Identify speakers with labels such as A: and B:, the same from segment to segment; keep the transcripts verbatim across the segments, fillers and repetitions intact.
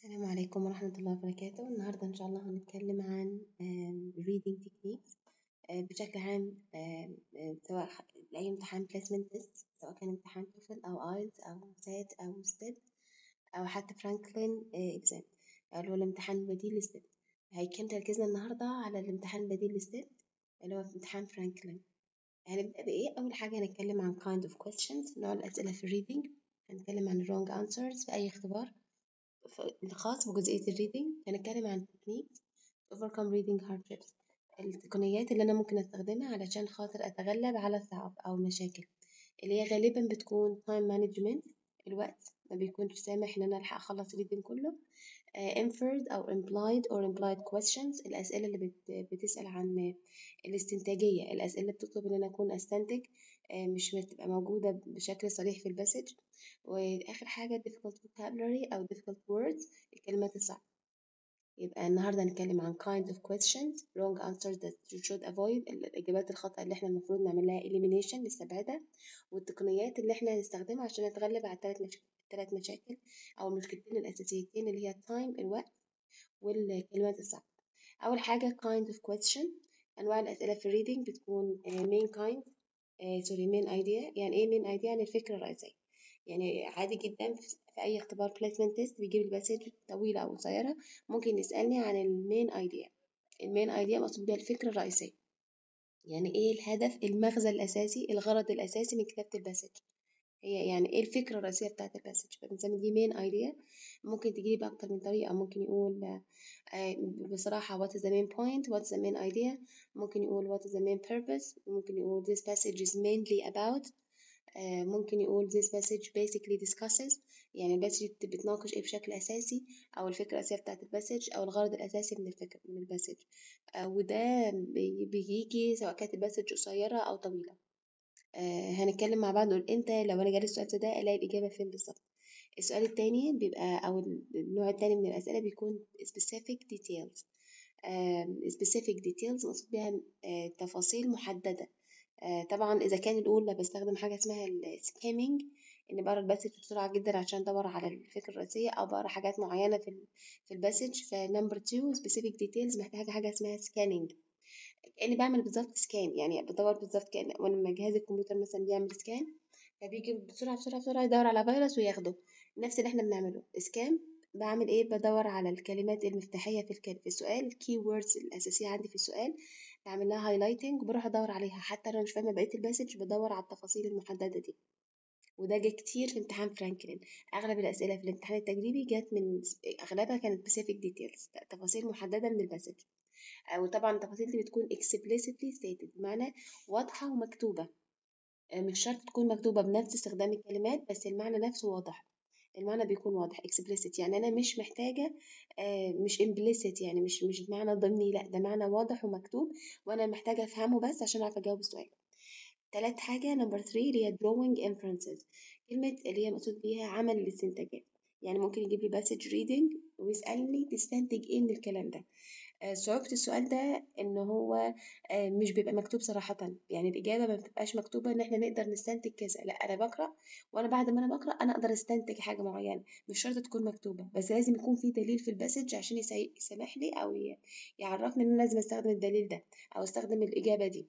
A: السلام عليكم ورحمة الله وبركاته. النهاردة إن شاء الله هنتكلم عن آم، reading techniques آه، بشكل عام. آم، آم، سواء ح- لأي امتحان placement test، سواء كان امتحان توفل أو آيلتس أو سات أو ستيب أو حتى فرانكلين إكزام اللي هو الامتحان البديل لستيب. هيكون تركيزنا النهاردة على الامتحان البديل لستيب اللي هو في امتحان فرانكلين. هنبدأ بإيه؟ أول حاجة هنتكلم عن kind of questions، نوع الأسئلة في الريدنج. هنتكلم عن wrong answers في أي اختبار الخاص بجزئية الريدنج. هنتكلم عن techniques to overcome reading hardships، التقنيات اللي أنا ممكن أستخدمها علشان خاطر أتغلب على الصعاب أو المشاكل اللي هي غالبا بتكون time management. الوقت ما بيكونش سامح إن أنا ألحق أخلص الريدنج كله. uh, inferred أو implied or implied questions، الأسئلة اللي بت بتسأل عن الاستنتاجية، الأسئلة اللي بتطلب إن أنا أكون أستنتج، آه، مش بتبقى موجودة بشكل صريح في الباسج. وآخر حاجة difficult vocabulary أو difficult words، الكلمات الصعبة. يبقى النهاردة هنتكلم عن kind of questions wrong answers that you should avoid، الإجابات الخطأ اللي احنا المفروض نعمل لها elimination نستبعدها، والتقنيات اللي احنا هنستخدمها عشان نتغلب على الثلاث مشاكل الثلاث مشاكل أو المشكلتين الأساسيتين اللي هي time الوقت والكلمات الصعبة. أول حاجة kind of question، أنواع الأسئلة في الريدنج بتكون آه، main kind آه، sorry main idea. يعني إيه main idea؟ يعني الفكرة الرئيسية. يعني عادي جدا في في أي اختبار placement test بيجيب الباسج طويلة أو قصيرة، ممكن يسألني عن المين ايديا. المين ايديا مقصود بيها الفكرة الرئيسية، يعني ايه الهدف، المغزى الأساسي، الغرض الأساسي من كتابة الباسج. هي يعني ايه الفكرة الرئيسية بتاعت الباسج، فبنسمي دي مين ايديا. ممكن تجيب بأكتر من طريقة، ممكن يقول آه، بصراحة what is the main point، what is the main idea. ممكن يقول what is the main purpose. ممكن يقول this passage is mainly about. آه، ممكن يقول this passage basically discusses، يعني الباسج بتناقش ايه بشكل أساسي، أو الفكرة الأساسية بتاعت الباسج، أو الغرض الأساسي من الفكرة من الباسج. آه، وده بي- بيجي سواء كانت الباسج قصيرة أو طويلة. آه، هنتكلم مع بعض، نقول امتى لو أنا جالي السؤال ده ألاقي الإجابة فين بالظبط. السؤال التاني بيبقى أو النوع التاني من الأسئلة بيكون specific details. آم، specific details مقصود بها آه، تفاصيل محددة. آه، طبعا إذا كان الأولى بستخدم حاجة اسمها السكيمينج، إن بقرا الباسج بسرعة جدا عشان أدور على الفكرة الرئيسية، أو بقرا حاجات معينة في ال- في الباسج. فنمبر تو specific details محتاجة حاجة اسمها سكانينج، كأني بعمل بالظبط سكان، يعني بدور بالظبط كأن وأنا لما جهاز الكمبيوتر مثلا بيعمل سكان، فبيجي بسرعة بسرعة بسرعة يدور على فيروس وياخده. نفس اللي احنا بنعمله سكان. بعمل ايه؟ بدور على الكلمات المفتاحية في الكلمة في السؤال، الكي ووردز الأساسية عندي في السؤال، بعمل لها هايلايتنج وبروح ادور عليها. حتى لو مش فاهمة بقية الباسج بدور على التفاصيل المحددة دي. وده جه كتير في امتحان فرانكلين. اغلب الاسئله في الامتحان التجريبي جت من اغلبها كانت specific details، تفاصيل محدده من الباسج. وطبعا التفاصيل دي بتكون explicitly stated، بمعنى واضحه ومكتوبه. آه، مش شرط تكون مكتوبة بنفس استخدام الكلمات، بس المعنى نفسه واضح. المعنى بيكون واضح explicit، يعني أنا مش محتاجة آه، مش implicit، يعني مش مش معنى ضمني، لا ده معنى واضح ومكتوب وأنا محتاجة أفهمه بس عشان أعرف أجاوب السؤال. تالت حاجة نمبر ثري اللي هي drawing inferences، كلمة اللي هي مقصود بيها عمل الاستنتاجات. يعني ممكن يجيب لي passage reading ويسألني تستنتج ايه من الكلام ده. آه، صعوبة السؤال ده إن هو آه، مش بيبقى مكتوب صراحة، يعني الإجابة ما بتبقاش مكتوبة إن إحنا نقدر نستنتج كذا. لا، أنا بقرأ وأنا بعد ما أنا بقرأ أنا أقدر أستنتج حاجة معينة، مش شرط تكون مكتوبة، بس لازم يكون في دليل في الباسج عشان يسي- يسمح لي أو ي- يعرفني إن أنا لازم أستخدم الدليل ده أو أستخدم الإجابة دي.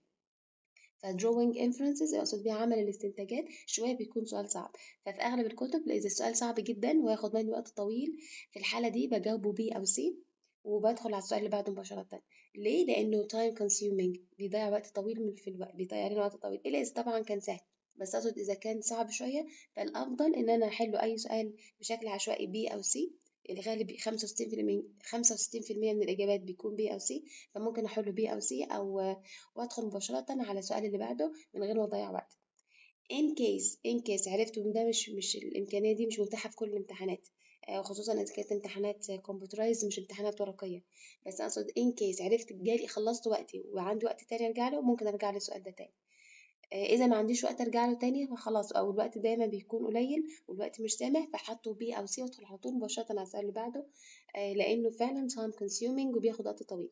A: فdrawing inferences يقصد بيها عمل الاستنتاجات. شوية بيكون سؤال صعب، ففي أغلب الكتب إذا السؤال صعب جدا وياخد مني وقت طويل، في الحالة دي بجاوبه بي أو سي وبدخل على السؤال اللي بعده مباشرة. ليه؟ لأنه time consuming، بيضيع وقت طويل من في الوقت، بيضيع لنا وقت طويل، إلا إذا طبعا كان سهل. بس أقصد إذا كان صعب شوية فالأفضل إن أنا أحله أي سؤال بشكل عشوائي بي أو سي. الغالب خمسة وستين في المية خمسة وستين في المية من الإجابات بيكون بي أو سي، فممكن أحله بي أو سي أو وأدخل مباشرة على السؤال اللي بعده من غير ما أضيع وقت. in case in case عرفت إن ده مش مش الإمكانية دي مش متاحة في كل الامتحانات، آه، خصوصا إذا كانت امتحانات كمبيوترايز مش امتحانات ورقية. بس أقصد in case عرفت جالي خلصت وقتي وعندي وقت تاني أرجع له، ممكن أرجع للسؤال ده تاني. آه، إذا ما عنديش وقت أرجع له تاني فخلاص، أو الوقت دايما بيكون قليل والوقت مش سامح، فحطه بي أو سي وأدخل على طول مباشرة على السؤال اللي بعده. آه، لأنه فعلا time consuming وبياخد وقت طويل.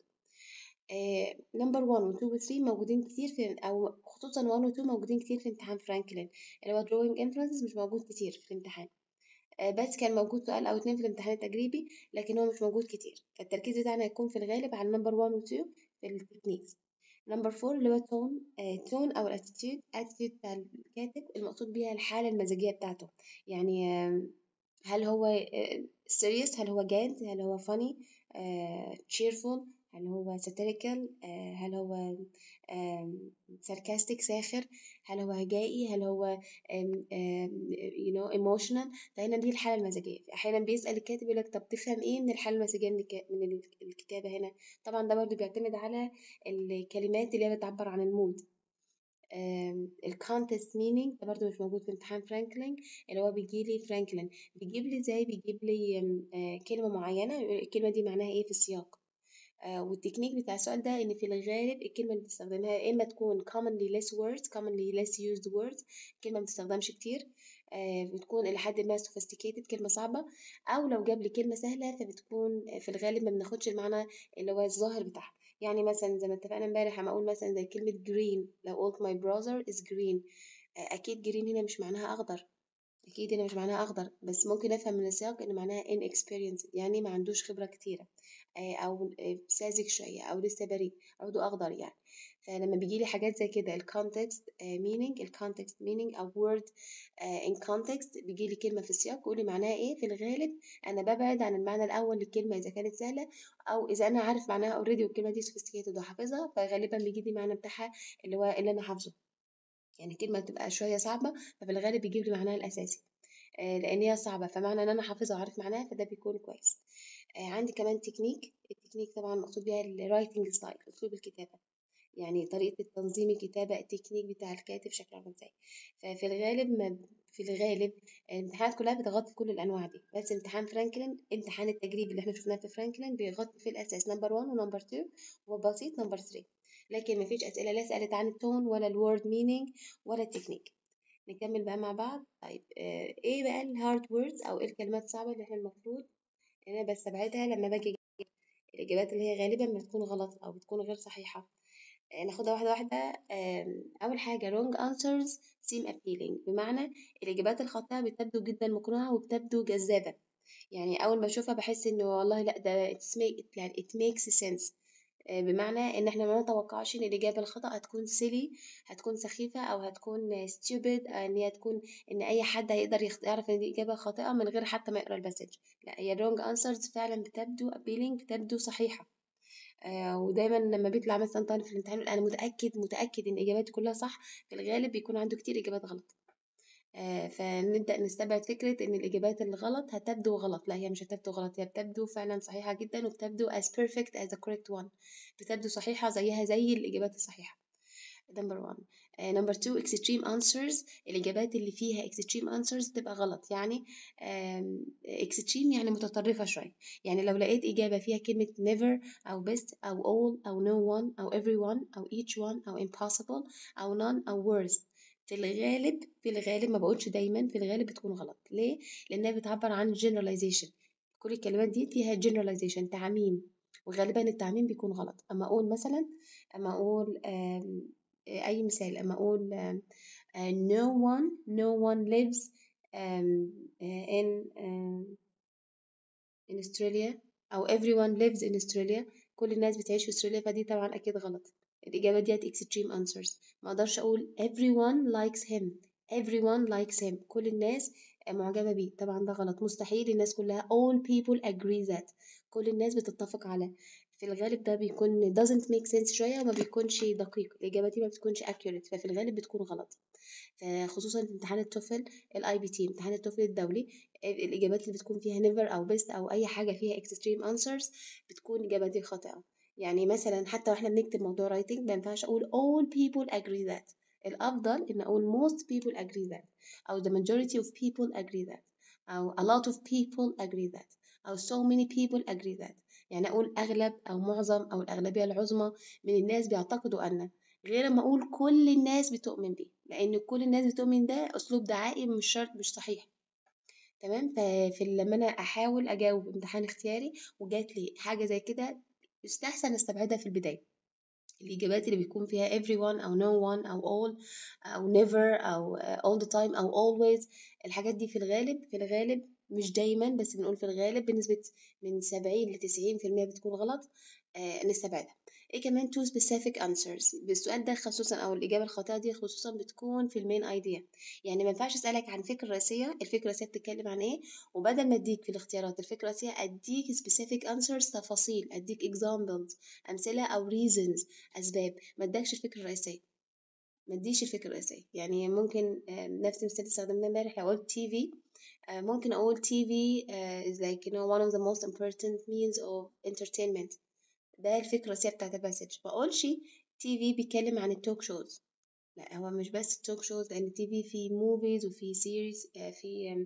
A: نمبر واحد و اتنين و تلاتة موجودين كتير في، او خصوصا واحد و اتنين موجودين كتير في امتحان فرانكلين. اللي هو drawing inferences مش موجود كتير في الامتحان. آه، بس كان موجود سؤال أو اتنين في الامتحان التجريبي، لكن هو مش موجود كتير. فالتركيز بتاعنا هيكون في الغالب على نمبر واحد و اتنين في التكنيكس. نمبر أربعة اللي هو تون، تون أو الاتيتيود، اتيتيود بتاع الكاتب المقصود بيها الحالة المزاجية بتاعته. يعني آم، هل هو serious، هل هو جاد، هل هو funny، آه، cheerful، هل هو satirical، آه، هل هو آم، sarcastic ساخر، هل هو هجائي، هل هو آم، آم، you know emotional. فهنا دي الحالة المزاجية. أحيانا بيسأل الكاتب يقول لك طب تفهم إيه من الحالة المزاجية من الك- من ال- الكتابة هنا. طبعا ده برضو بيعتمد على الكلمات اللي هي بتعبر عن المود. الكونتست مينينج ده برضو مش موجود في امتحان فرانكلين. اللي هو بيجي لي فرانكلين بيجيب لي ازاي، بيجيب لي آم، آه، كلمة معينة يقول الكلمة دي معناها ايه في السياق. آه، والتكنيك بتاع السؤال ده ان في الغالب الكلمة اللي بتستخدمها يا اما تكون commonly less words commonly less used words، كلمة ما بتستخدمش كتير، آه، بتكون إلى حد ما sophisticated كلمة صعبة، أو لو جاب لي كلمة سهلة فبتكون في الغالب ما بناخدش المعنى اللي هو الظاهر بتاعها. يعني مثلا زي ما اتفقنا امبارح لما أقول مثلا زي كلمة green، لو قلت my brother is green، آه، أكيد green هنا مش معناها أخضر، أكيد هنا مش معناها أخضر، بس ممكن أفهم من السياق إن معناها inexperienced، يعني ما عندوش خبرة كتيرة، آه، أو آه، ساذج شوية، أو لسه بريء، عوده أخضر يعني. فلما بيجيلي حاجات زي كده ال context آه، meaning ال context meaning أو word آه، in context، بيجيلي كلمة في السياق يقولي معناها إيه. في الغالب أنا ببعد عن المعنى الأول للكلمة إذا كانت سهلة، أو إذا أنا عارف معناها already والكلمة دي sophisticated وحافظها، فغالبا بيجيلي المعنى بتاعها اللي هو اللي أنا حافظه. يعني كلمة تبقى شوية صعبة ففي الغالب بيجيب لي معناها الأساسي، آه، لأن هي صعبة فمعنى إن أنا حافظها وعارف معناها فده بيكون كويس. آه، عندي كمان تكنيك. التكنيك طبعا مقصود بيها الرايتنج ستايل، أسلوب الكتابة، يعني طريقة التنظيم الكتابة، التكنيك بتاع الكاتب شكله عامل ازاي. ففي الغالب ما في الغالب الامتحانات كلها بتغطي كل الأنواع دي، بس امتحان فرانكلين، امتحان التجريبي اللي احنا شفناه في فرانكلين بيغطي في الأساس نمبر واحد ونمبر اتنين وبسيط نمبر تلاتة، لكن مفيش أسئلة لا سألت عن التون ولا الوورد مينينج ولا التكنيك. نكمل بقى مع بعض. طيب آه، ايه بقى الهارد ووردز او ايه الكلمات الصعبة اللي احنا المفروض ان انا بستبعدها لما باجي أجيب الاجابات اللي هي غالبا بتكون غلط او بتكون غير صحيحة. آه، ناخدها واحدة واحدة. آم، اول حاجة wrong answers seem appealing، بمعنى الاجابات الخاطئة بتبدو جدا مقنعة وبتبدو جذابة. يعني اول ما اشوفها بحس انه والله لا ده it's make يعني it makes sense. آه، بمعنى ان احنا ما نتوقعش ان الاجابه الخطا هتكون سيلي، هتكون سخيفه، او هتكون stupid، ان هي تكون ان اي حد هيقدر يخ- يعرف ان دي اجابه خاطئه من غير حتى ما يقرا المسج. لا، هي wrong answers فعلا بتبدو appealing، بتبدو صحيحه. آه ودايما لما بيطلع مثلا طالب في الامتحان يقول انا متاكد متاكد ان اجاباتي كلها صح، في الغالب بيكون عنده كتير اجابات غلط. آه، فنبدأ نستبعد فكرة إن الإجابات الغلط هتبدو غلط. لا، هي مش هتبدو غلط، هي بتبدو فعلا صحيحة جدا، وبتبدو as perfect as the correct one، بتبدو صحيحة زيها زي الإجابات الصحيحة. number one. آه، number two extreme answers، الإجابات اللي فيها extreme answers تبقى غلط. يعني آم، extreme يعني متطرفة شوية. يعني لو لقيت إجابة فيها كلمة never أو best أو all أو no one أو everyone أو each one أو impossible أو none أو worst، في الغالب في الغالب ما بقولش دايما، في الغالب بتكون غلط. ليه؟ لأنها بتعبر عن generalization. كل الكلمات دي فيها generalization، تعميم، وغالبا التعميم بيكون غلط. أما أقول مثلا، أما أقول آم، أي مثال، أما أقول آم، آه، no one no one lives آم، آه، in آم، in Australia، أو everyone lives in Australia، كل الناس بتعيش في أستراليا، فدي طبعا أكيد غلط. الإجابة ديت extreme answers. ما أقدرش أقول everyone likes him everyone likes him، كل الناس معجبة بيه، طبعا ده غلط. مستحيل الناس كلها all people agree that، كل الناس بتتفق على. في الغالب ده بيكون doesn't make sense شوية وما بيكونش دقيق، الإجابة دي ما بتكونش accurate، ففي الغالب بتكون غلط. خصوصا في امتحان التوفل الاي بي تي، امتحان التوفل الدولي، الاجابات اللي بتكون فيها never او best او اي حاجه فيها extreme answers بتكون الاجابات دي خاطئه. يعني مثلا حتى واحنا بنكتب موضوع writing ما ينفعش اقول all people agree that، الافضل ان اقول most people agree that، او the majority of people agree that، او a lot of people agree that، او so many people agree that. يعني اقول اغلب او معظم او الاغلبيه العظمى من الناس بيعتقدوا ان، غير ما اقول كل الناس بتؤمن بيه، لان كل الناس بتؤمن ده اسلوب دعائي مش شرط، مش صحيح. تمام. ففي لما انا احاول اجاوب امتحان اختياري وجات لي حاجه زي كده، يستحسن استبعدها في البدايه. الاجابات اللي بيكون فيها everyone او no one او all او never او all the time او always، الحاجات دي في الغالب في الغالب مش دايما بس بنقول في الغالب بنسبة من سبعين لتسعين في المية بتكون غلط. آه نستبعدها. ايه كمان two specific answers بالسؤال ده خصوصا او الإجابة الخاطئة دي خصوصا بتكون في المين ايديا. يعني ما ينفعش أسألك عن فكرة رئيسية، الفكرة الرئيسية بتتكلم عن ايه، وبدل ما اديك في الاختيارات الفكرة الرئيسية اديك specific answers تفاصيل، اديك examples امثلة او reasons اسباب، ما ادكش الفكرة الرئيسية، ما اديش الفكرة الرئيسية. يعني ممكن آه، نفس المثال اللي استخدمناه امبارح لو قلت تي في، ممكن اقول تي في uh, is like you know one of the most important means of entertainment. ده الفكرة الرئيسية بتاعت الباسج. ما اقولش تي في بيتكلم عن التوك شوز، لا هو مش بس التوك شوز، لان التي في في موفيز وفي سيريز، في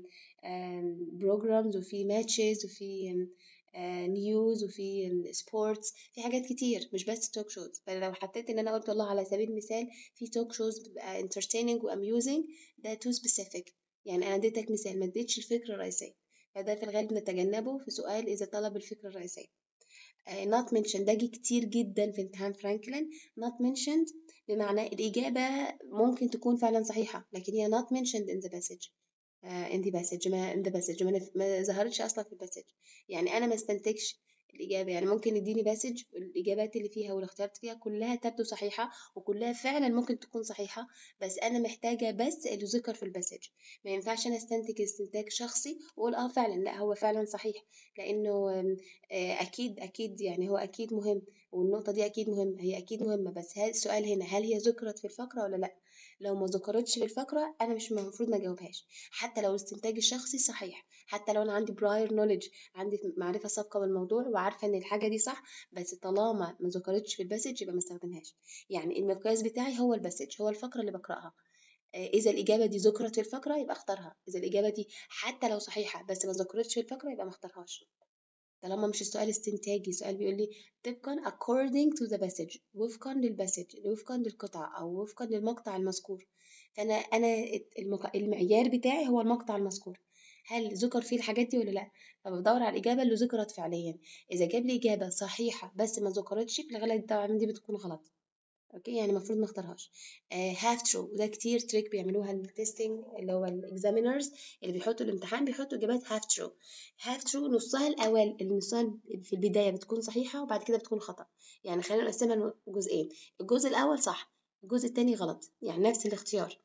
A: بروجرامز وفي ماتشز وفي نيوز وفي سبورتس، في حاجات كتير مش بس توك شوز. فلو حطيت ان انا قلت والله على سبيل المثال في توك شوز بتبقى entertaining و amusing، ده too specific. يعني انا اديتك مثال ما اديتش الفكرة الرئيسية، فده في الغالب نتجنبه في سؤال اذا طلب الفكرة الرئيسية. آه، not mentioned ده جه كتير جدا في امتحان فرانكلين. not mentioned بمعنى الإجابة ممكن تكون فعلا صحيحة لكن هي not mentioned in the passage. آه، in the passage ما in the passage ما, نف- ما ظهرتش أصلا في الباسج. يعني أنا ما استنتجش الإجابة. يعني ممكن يديني باسج الإجابات اللي فيها والاختيارات فيها كلها تبدو صحيحة وكلها فعلا ممكن تكون صحيحة، بس أنا محتاجة بس اللي ذكر في الباسج. ما ينفعش أنا استنتج استنتاج شخصي وأقول آه فعلا لا هو فعلا صحيح، لأنه آم، آه، أكيد أكيد يعني هو أكيد مهم، والنقطة دي أكيد مهمة، هي أكيد مهمة، بس هل السؤال هنا هل هي ذكرت في الفقرة ولا لأ؟ لو ما ذكرتش في الفقرة أنا مش المفروض ما أجاوبهاش، حتى لو الاستنتاج الشخصي صحيح، حتى لو أنا عندي prior knowledge، عندي معرفة سابقة بالموضوع وعارفة إن الحاجة دي صح، بس طالما ما ذكرتش في الباسج يبقى ما استخدمهاش. يعني المقياس بتاعي هو الباسج، هو الفقرة اللي بقرأها. آه، إذا الإجابة دي ذكرت في الفقرة يبقى اختارها، إذا الإجابة دي حتى لو صحيحة بس ما ذكرتش في الفقرة يبقى ما اختارهاش. طالما مش السؤال استنتاجي، سؤال بيقول لي طبقا according to the passage، وفقا للباسج، وفقا للقطعة أو وفقا للمقطع المذكور. فأنا أنا المق- المعيار بتاعي هو المقطع المذكور، هل ذكر فيه الحاجات دي ولا لأ؟ فبدور على الإجابة اللي ذكرت فعليا. إذا جاب لي إجابة صحيحة بس ما ذكرتش في الغالب طبعا دي بتكون غلط. اوكي يعني المفروض ما اختارهاش. هاف ترو وده كتير تريك بيعملوها التستنج اللي هو الاكزامينرز اللي بيحطوا الامتحان، بيحطوا اجابات هاف ترو. هاف ترو نصها الاول، النصها في البدايه بتكون صحيحه وبعد كده بتكون خطا. يعني خلينا نقسمها لجزئين، الجزء الاول صح الجزء الثاني غلط، يعني نفس الاختيار.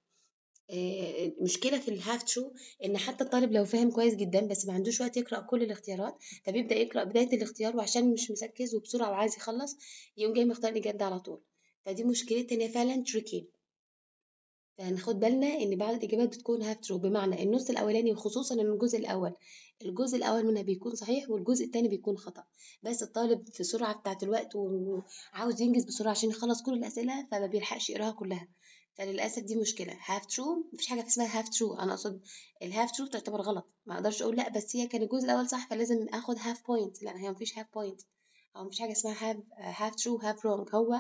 A: آه، المشكله في الهاف ترو ان حتى الطالب لو فاهم كويس جدا بس ما عندوش وقت يقرا كل الاختيارات، فبيبدا يقرا بدايه الاختيار وعشان مش مركز وبسرعه وعايز يخلص يقوم جاي مختار الاجابه ده على طول. فدي مشكلتها ان هي فعلا تريكي. فهناخد بالنا ان بعض الاجابات بتكون هاف ترو، بمعنى النص الاولاني وخصوصا ان الجزء الاول الجزء الاول منها بيكون صحيح والجزء الثاني بيكون خطا، بس الطالب في سرعه بتاعه الوقت وعاوز ينجز بسرعه عشان يخلص كل الاسئله فما بيلحقش يقراها كلها. فللاسف دي مشكله. هاف ترو مفيش حاجه اسمها هاف ترو، انا اقصد الهاف ترو تعتبر غلط، ما اقدرش اقول لا بس هي كان الجزء الاول صح فلازم اخد هاف بوينت، لا هي مفيش هاف بوينت او مفيش حاجه اسمها هاف هاف ترو هاف رونج. هو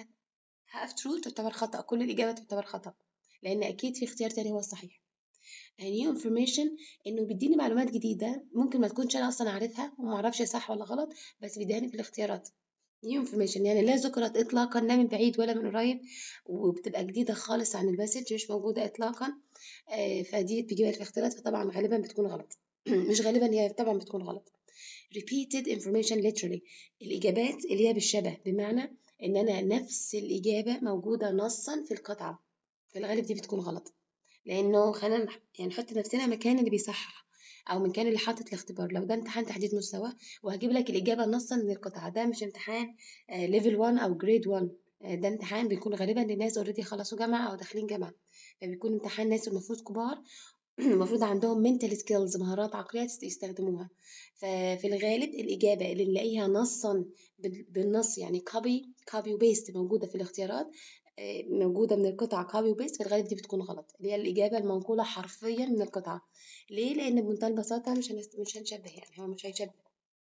A: هاف ترو تعتبر خطأ، كل الإجابة تعتبر خطأ لأن أكيد في اختيار تاني هو الصحيح. new information إنه بيديني معلومات جديدة ممكن ما تكونش أنا أصلا عارفها وما أعرفش صح ولا غلط، بس بيديهاني في الاختيارات. new information يعني لا ذكرت إطلاقا لا من بعيد ولا من قريب، وبتبقى جديدة خالص عن الباسج مش موجودة إطلاقا. آه، فدي بتجيبها في الاختيارات فطبعا غالبا بتكون غلط. مش غالبا هي طبعا بتكون غلط. repeated information literally الإجابات اللي هي بالشبه، بمعنى إن أنا نفس الإجابة موجودة نصا في القطعة، في الغالب دي بتكون غلط. لأنه خلينا نح- يعني نحط نفسنا مكان اللي بيصحح أو مكان اللي حاطط الاختبار. لو ده امتحان تحديد مستوى وهجيب لك الإجابة نصا من القطعة، ده مش امتحان ليفل واحد أو جريد واحد. آه، ده امتحان بيكون غالبا لناس اوريدي خلصوا جامعة أو داخلين جامعة، فبيكون امتحان ناس المفروض كبار المفروض عندهم mental skills مهارات عقلية يستخدموها. ففي الغالب الإجابة اللي نلاقيها نصا بال- بالنص يعني copy copy وبيست موجودة في الاختيارات، آه، موجودة من القطعة copy وبيست، في الغالب دي بتكون غلط، اللي هي الإجابة المنقولة حرفيا من القطعة. ليه؟ لأن بمنتهى البساطة مش هنست... مش هنشبه، يعني هو مش هيشبه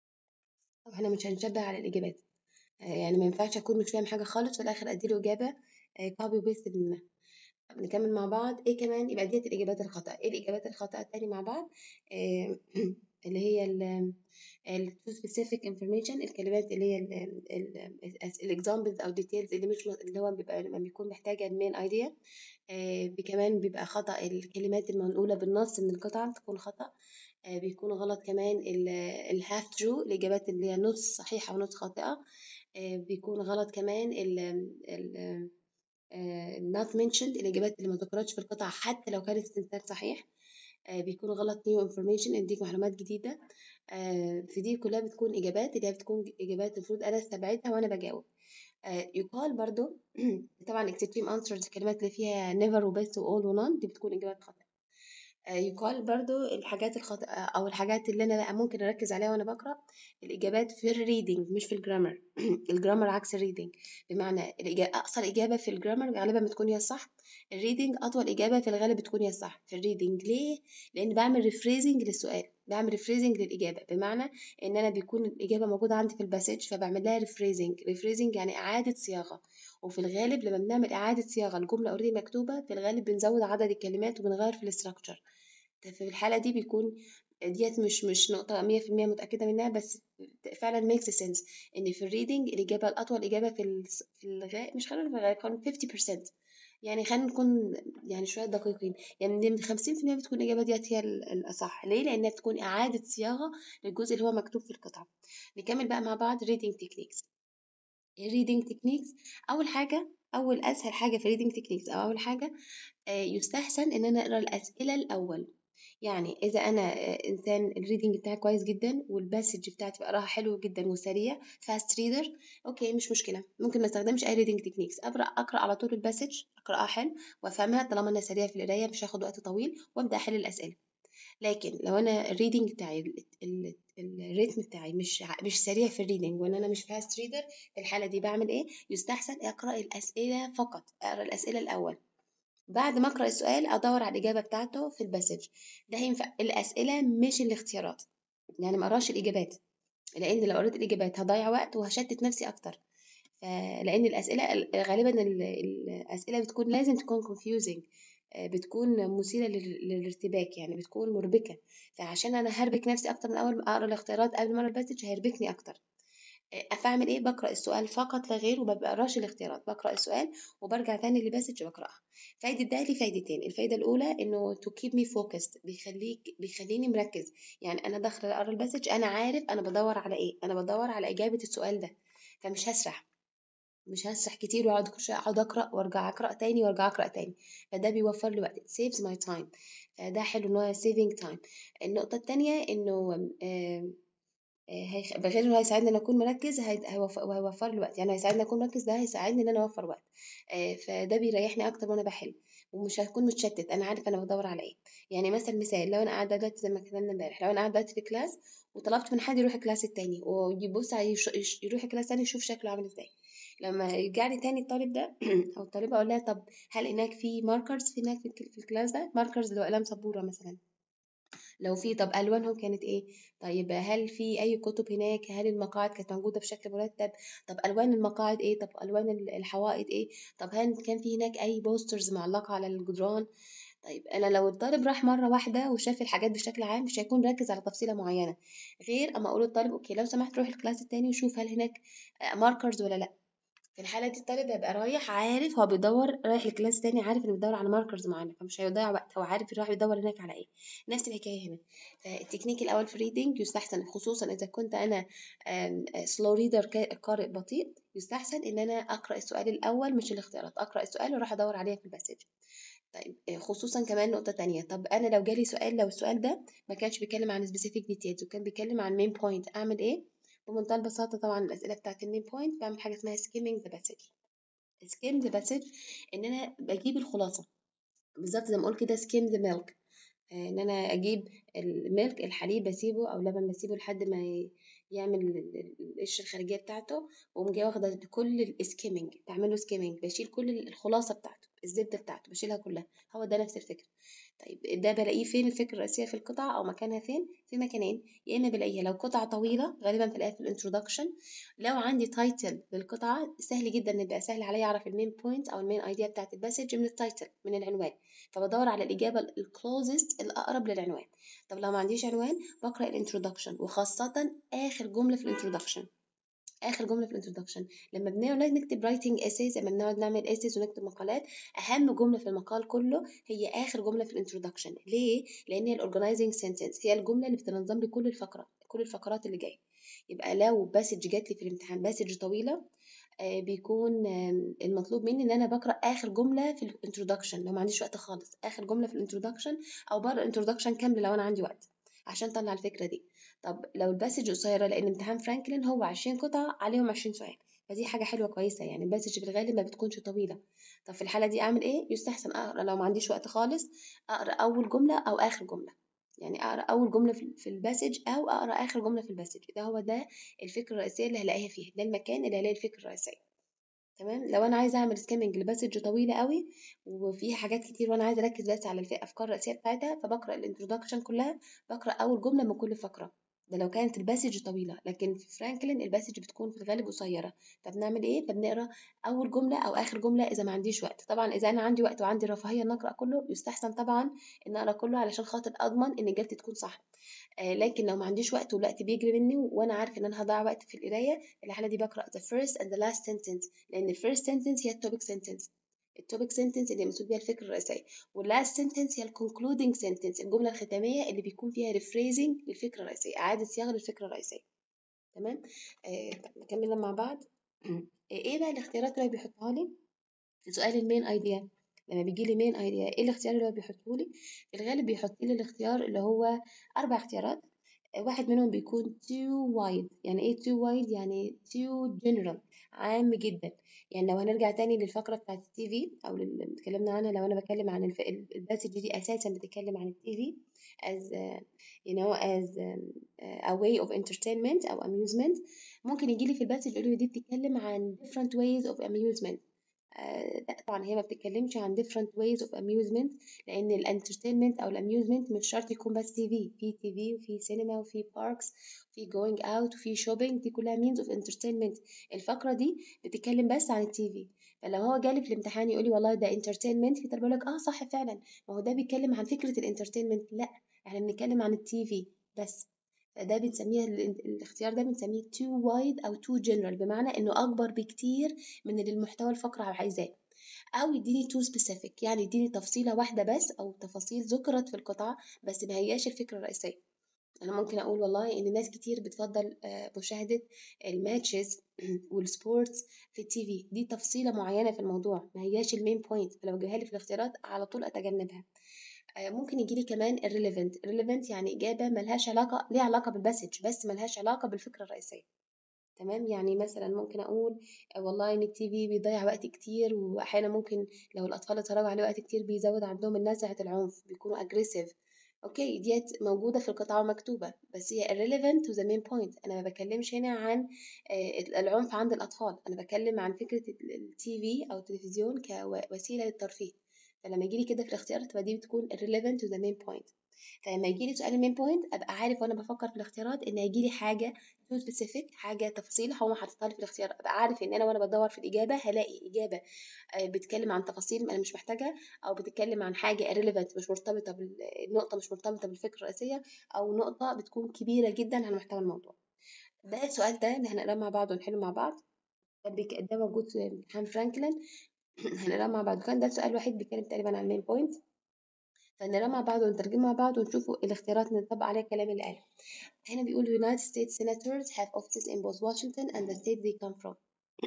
A: أو احنا مش هنشبه على الإجابات. آه، يعني ما ينفعش أكون مش فاهم حاجة خالص في الآخر أديله إجابة copy وبيست منها. نكمل مع بعض ايه كمان، يبقى ديت الاجابات الخطأ. ايه الاجابات الخطأ التاني مع بعض؟ آه اللي هي ال ال too specific information الكلمات اللي هي الاكزامبلز او details اللي مش اللي هو بيبقى لما بيكون محتاجه المين ايديا. آه كمان بيبقى خطأ الكلمات المنقولة بالنص من القطعة تكون خطأ. آه، بيكون غلط كمان الهاف ترو، الإجابات اللي هي نص صحيحة ونص خاطئة. آه، بيكون غلط كمان ال ال آه، not mentioned، الإجابات اللي ما ذكرتش في القطعة حتى لو كان استنتاج صحيح. آه، بيكون غلط new information، اديك معلومات جديدة. آه، في دي كلها بتكون إجابات اللي هي بتكون إجابات المفروض أنا استبعدها وأنا بجاوب. آه، يقال برضو طبعا extreme answers، الكلمات اللي فيها never و best و all و none دي بتكون إجابات خاطئة. آه، يقال برضو الحاجات الخاطئة أو الحاجات اللي أنا بقى ممكن أركز عليها وأنا بقرأ، الإجابات في الريدنج مش في الجرامر. الجرامر عكس الريدنج، بمعنى الإجابة أقصر إجابة في الجرامر غالبا بتكون هي الصح، الريدنج أطول إجابة في الغالب بتكون هي الصح في الريدنج. ليه؟ لأن بعمل ريفريزنج للسؤال، بعمل ريفريزنج للإجابة، بمعنى إن أنا بيكون الإجابة موجودة عندي في الباسج فبعمل لها ريفريزنج. ريفريزنج يعني إعادة صياغة، وفي الغالب لما بنعمل إعادة صياغة الجملة أوريدي مكتوبة في الغالب بنزود عدد الكلمات وبنغير في الاستراكشر. في الحالة دي بيكون ديت مش مش نقطة مية في المية متأكدة منها، بس فعلا makes sense إن في الريدنج الإجابة الأطول إجابة في ال في الغاء، مش خلينا في الغاء، خلينا خمسين بالمية، يعني خلينا نكون يعني شوية دقيقين، يعني من خمسين في المية بتكون الإجابة ديت هي ال- الأصح. ليه؟ لأنها بتكون إعادة صياغة للجزء اللي هو مكتوب في القطعة. نكمل بقى مع بعض reading techniques. الريدنج تكنيكس، أول حاجة، أول أسهل حاجة في الريدنج تكنيكس أو أول حاجة، آه، يستحسن إن أنا أقرأ الأسئلة الأول. يعني إذا أنا آه، إنسان الريدنج بتاعي كويس جدا والباسج بتاعتي بقراها حلو جدا وسريع فاست ريدر، أوكي مش مشكلة، ممكن ما استخدمش أي ريدنج تكنيكس، أقرأ أقرأ على طول الباسج، أقرأها حلو وأفهمها طالما أنا سريع في القراية مش هاخد وقت طويل وأبدأ أحل الأسئلة. لكن لو انا الريدنج بتاعي ال- ال- الريتم بتاعي مش ع- مش سريع في الريدنج وان انا مش فاست ريدر، في الحاله دي بعمل ايه؟ يستحسن اقرا الاسئله فقط، اقرا الاسئله الاول، بعد ما اقرا السؤال ادور على الاجابه بتاعته في الباسج. ده هينفع الاسئله مش الاختيارات، يعني ما اقراش الاجابات، لان لو قريت الاجابات هضيع وقت وهشتت نفسي اكتر. فلأن الأسئلة ال- غالبا ال- الأسئلة بتكون لازم تكون confusing، آه، بتكون مثيرة لل- للارتباك، يعني بتكون مربكة. فعشان أنا هربك نفسي أكتر من أول ما أقرأ الاختيارات قبل ما أقرأ الباسج هيربكني أكتر. آه، فأعمل إيه؟ بقرأ السؤال فقط لا غير وما بقراش الاختيارات، بقرأ السؤال وبرجع تاني للباسج بقرأها. فايدة ده لي فايدتين، الفايدة الأولى إنه to keep me focused، بيخليك بيخليني مركز، يعني أنا داخلة أقرأ الباسج أنا عارف أنا بدور على إيه، أنا بدور على إجابة السؤال ده، فمش هسرح، مش هسرح كتير واقعد كل شويه اقعد اقرا وارجع اقرا تاني وارجع اقرا تاني، فده بيوفر لي وقت it saves my time، فده حلو ان هو saving time. النقطه التانية انه آه، آه، هيخ- بغير انه هيساعدني ان اكون مركز، هي- هيوف- وهيوفر لي وقت، يعني هيساعدني اكون مركز، ده هيساعدني ان انا اوفر وقت. آه، فده بيريحني اكتر وانا بحل، ومش هكون متشتت، انا عارف انا بدور على ايه. يعني مثلا مثال، لو انا قاعده دلوقتي زي ما اتكلمنا امبارح، لو انا قاعده دلوقتي في كلاس وطلبت من حد يروح الكلاس التاني ويبص على يش- يش- يروح الكلاس التاني يشوف شكله عامل ازاي، لما يرجع لي تاني الطالب ده او الطالبه اقول لها طب هل هناك في ماركرز في هناك في الك- في الكلاس ده، ماركرز اللي هو اقلام سبوره مثلا، لو في طب ألوانهم كانت إيه؟ طيب هل في أي كتب هناك؟ هل المقاعد كانت موجودة بشكل مرتب؟ طب ألوان المقاعد إيه؟ طب ألوان ال- الحوائط إيه؟ طب هل كان في هناك أي بوسترز معلقة على الجدران؟ طيب أنا لو الطالب راح مرة واحدة وشاف الحاجات بشكل عام مش هيكون مركز على تفصيلة معينة، غير أما أقول للطالب أوكي لو سمحت روح الكلاس التاني وشوف هل هناك ماركرز ولا لأ. في الحالة دي الطالب هيبقى رايح عارف هو بيدور، رايح لكلاس تاني عارف انه بيدور على ماركرز معينة، فمش هيضيع وقت، هو عارف رايح يدور هناك على ايه. نفس الحكاية هنا. فالتكنيك الأول في الريدنج يستحسن، خصوصا إذا كنت أنا سلو ريدر قارئ بطيء، يستحسن إن أنا أقرأ السؤال الأول مش الاختيارات، أقرأ السؤال وأروح أدور عليه في الباسج. طيب آه، خصوصا كمان نقطة تانية، طب أنا لو جالي سؤال، لو السؤال ده ما كانش بيتكلم عن specific details وكان بيتكلم عن main point، أعمل إيه؟ بمنتهى البساطة طبعا الأسئلة بتاعت المين بوينت بعمل حاجة اسمها skimming the passage. skim the passage إن أنا بجيب الخلاصة، بالظبط زي ما أقول كده skim the milk، آه، إن أنا أجيب الميلك الحليب بسيبه أو لبن بسيبه لحد ما ي- يعمل ال- ال- القشرة الخارجية بتاعته، وأقوم جاية واخدة كل السكيمنج، بعمله سكيمنج، بشيل كل الخلاصة بتاعته، الزبدة بتاعته بشيلها كلها، هو ده نفس الفكرة. طيب ده بلاقيه فين الفكرة الرئيسية في القطعة أو مكانها فين؟ في مكانين، يا إما بلاقيها لو قطعة طويلة غالبا بلاقيها في الانترودكشن، لو عندي تايتل للقطعة سهل جدا يبقى سهل عليا أعرف المين بوينت أو المين أيديا بتاعت الباسج من التايتل من العنوان، فبدور على الإجابة الكلوزست الأقرب للعنوان. طب لو ما عنديش عنوان بقرأ الانترودكشن، وخاصة آخر جملة في الانترودكشن، اخر جمله في الانترودكشن. لما بنقعد نكتب رايتنج اسيز، لما بنقعد نعمل اسيز ونكتب مقالات، اهم جمله في المقال كله هي اخر جمله في الانترودكشن. ليه؟ لان هي الاورجنايزنج سنتنس، هي الجمله اللي بتنظم لي كل الفقره كل الفقرات اللي جايه. يبقى لو باسج جات لي في الامتحان باسج طويله، آه، بيكون آم، المطلوب مني ان انا بقرا اخر جمله في الانترودكشن لو ما عنديش وقت خالص، اخر جمله في الانترودكشن، او بقرا الانترودكشن كامله لو انا عندي وقت عشان اطلع الفكره دي. طب لو الباسج قصيره، لان امتحان فرانكلين هو عشرين قطعه عليهم عشرين سؤال، فدي حاجه حلوه كويسه، يعني الباسج في الغالب ما بتكونش طويله. طب في الحاله دي اعمل ايه؟ يستحسن اقرا لو ما عنديش وقت خالص، اقرا اول جمله او اخر جمله. يعني اقرا اول جمله في في الباسج او اقرا اخر جمله في الباسج. ده هو ده الفكره الرئيسيه اللي هلاقيها فيه، ده المكان اللي هلاقي الفكره الرئيسيه. تمام. لو انا عايزه اعمل سكيمنج لباسج طويله قوي وفيها حاجات كتير وانا عايزه اركز بس على الف- الافكار الرئيسيه بتاعتها، فبقرا الانترودكشن كلها، بقرا اول جمله من كل فقره. ده لو كانت الباسج طويله، لكن في فرانكلين الباسج بتكون في الغالب قصيره. فبنعمل ايه؟ فبنقرا اول جمله او اخر جمله اذا ما عنديش وقت. طبعا اذا انا عندي وقت وعندي رفاهيه ان اقرا كله، يستحسن طبعا ان اقرا كله علشان خاطر اضمن ان اجابتي تكون صح. آه، لكن لو ما عنديش وقت والوقت بيجري مني وانا عارفه ان انا هضيع وقت في القرايه، في الحاله دي بقرا the first and the last sentence، لان الفيرست sentence هي التوبيك sentence. التوبيك sentence اللي مسؤول بيها الفكره الرئيسيه، واللاست sentence هي الكونكلودing sentence، الجمله الختاميه اللي بيكون فيها rephrasing للفكره الرئيسيه، اعاده صياغه للفكره الرئيسيه. تمام. آه، طب نكمل مع بعض. ايه بقى الاختيارات اللي هو بيحطها لي في سؤال المين ايديا؟ لما بيجي لي مين ايديا، ايه الاختيار اللي هو بيحطه لي؟ في الغالب بيحط لي الاختيار اللي هو اربع اختيارات. واحد منهم بيكون too wide. يعني ايه too wide؟ يعني too general، عام جدا. يعني لو هنرجع تاني للفقرة بتاعت التي في او اللي اتكلمنا عنها، لو انا بتكلم عن الف... الباسج دي اساسا بتتكلم عن التي في as uh, you know as um, a way of entertainment او amusement. ممكن يجي لي في الباسج يقول لي دي بتتكلم عن different ways of amusement. آه، لا طبعا هي ما بتتكلمش عن different ways of amusement، لان الانترتينمنت او الاميوزمنت مش شرط يكون بس تي في، في تي في وفي سينما وفي باركس وفي going out وفي shopping، دي كلها means of entertainment. الفقره دي بتتكلم بس عن التي في. فلو هو جالي في الامتحان يقول لي والله ده entertainment، في طالب لك اه صح فعلا، ما هو ده بيتكلم عن فكره الانترتينمنت. لا، احنا بنتكلم عن التي في بس. فده بنسميه ال- الاختيار ده بنسميه too wide او too general، بمعنى انه اكبر بكتير من اللي المحتوى الفقرة عايزاه. او يديني تو سبيسيفيك، يعني يديني تفصيلة واحدة بس او تفاصيل ذكرت في القطعة بس ما هياش الفكرة الرئيسية. انا ممكن اقول والله ان ناس كتير بتفضل آه، مشاهدة الماتشز والسبورتس في التي في، دي تفصيلة معينة في الموضوع ما هياش المين بوينت، فلو جاها لي في الاختيارات على طول اتجنبها. آه، ممكن يجي لي كمان irrelevant. irrelevant يعني إجابة ملهاش علاقة، ليها علاقة بالباسج بس ملهاش علاقة بالفكرة الرئيسية. تمام. يعني مثلا ممكن اقول آه، والله ان التي في بيضيع وقت كتير، واحيانا ممكن لو الاطفال اتفرجوا عليه وقت كتير بيزود عندهم النزعه العنف، بيكونوا اجريسيف. اوكي، ديت موجوده في القطعه ومكتوبه بس هي irrelevant to the main point. انا ما بكلمش هنا عن آه، العنف عند الاطفال، انا بكلم عن فكره التي في او التلفزيون كوسيله للترفيه. فلما يجي لي كده في الاختيار تبقى دي بتكون irrelevant to the main point. فلما يجي لي سؤال المين بوينت ابقى عارف وانا بفكر في الاختيارات ان هيجي لي حاجه تو سبيسيفيك، حاجه تفصيل هو حاططها لي في الاختيار، ابقى عارف ان انا وانا بدور في الاجابه هلاقي اجابه آه، بتتكلم عن تفاصيل انا مش محتاجها، او بتتكلم عن حاجه irrelevant مش مرتبطه بالنقطه، مش مرتبطه بالفكره الرئيسيه، او نقطه بتكون كبيره جدا عن محتوى الموضوع. ده السؤال ده اللي هنقراه مع بعض ونحله مع بعض. ده بيك- ده موجود في امتحان فرانكلين. هنقراه مع بعض، وكان ده السؤال الوحيد بيتكلم تقريبا عن المين بوينت. فنقراه مع بعض ونترجمه مع بعض ونشوفوا الاختيارات نطبق عليها الكلام اللي قاله. هنا بيقول United States senators have offices in both Washington and the state they come from.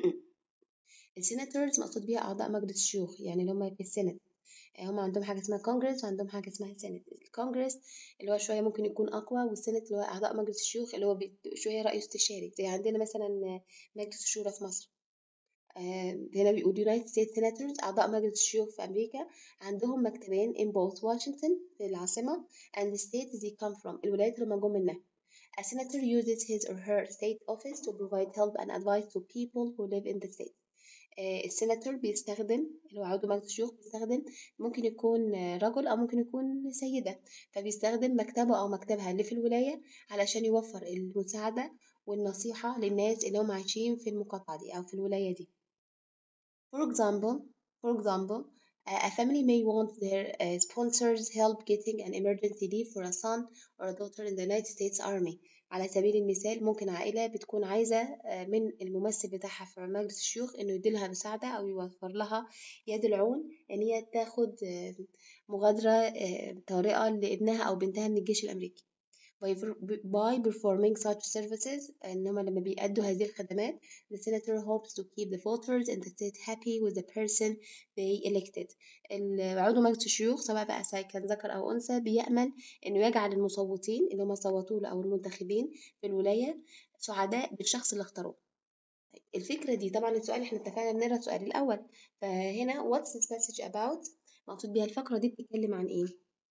A: السيناتورز مقصود بيها أعضاء مجلس الشيوخ، يعني اللي هم في السنت. هم عندهم حاجة اسمها كونجرس وعندهم حاجة اسمها سنت. الكونجرس اللي هو شوية ممكن يكون أقوى، والسنت اللي هو أعضاء مجلس الشيوخ اللي هو بي- شوية رأي استشاري زي عندنا مثلا مجلس الشورى في مصر. آه، هنا بيقول United States Senators أعضاء مجلس الشيوخ في أمريكا عندهم مكتبين in both Washington في العاصمة and the state they come from، الولايات اللي هم جم منها. A senator uses his or her state office to provide help and advice to people who live in the state. آه، السيناتور بيستخدم، اللي هو عضو مجلس الشيوخ، بيستخدم ممكن يكون آه، رجل أو ممكن يكون سيدة، فبيستخدم مكتبه أو مكتبها اللي في الولاية علشان يوفر المساعدة والنصيحة للناس اللي هم عايشين في المقاطعة دي أو في الولاية دي. For example, for example, a a family may want their uh, sponsors help getting an emergency leave for a son or a daughter in the United States Army. على سبيل المثال ممكن عائلة بتكون عايزة آه، من الممثل بتاعها في مجلس الشيوخ إنه يديلها مساعدة أو يوفر لها يد العون إن هي تاخد آه، مغادرة آه، طارئة لابنها أو بنتها من الجيش الأمريكي. by by performing such services إنما لما بيأدوا هذه الخدمات the senator hopes to keep the voters in the state happy with the person they elected. عضو مجلس الشيوخ سواء بقى كان ذكر أو أنثى بيأمل إنه يجعل المصوتين اللي هم صوتوا له أو المنتخبين في الولاية سعداء بالشخص اللي اختاروه. الفكرة دي طبعا السؤال احنا اتفقنا بنقرا السؤال الأول، فهنا what's this message about مقصود بيها الفقرة دي بتتكلم عن إيه؟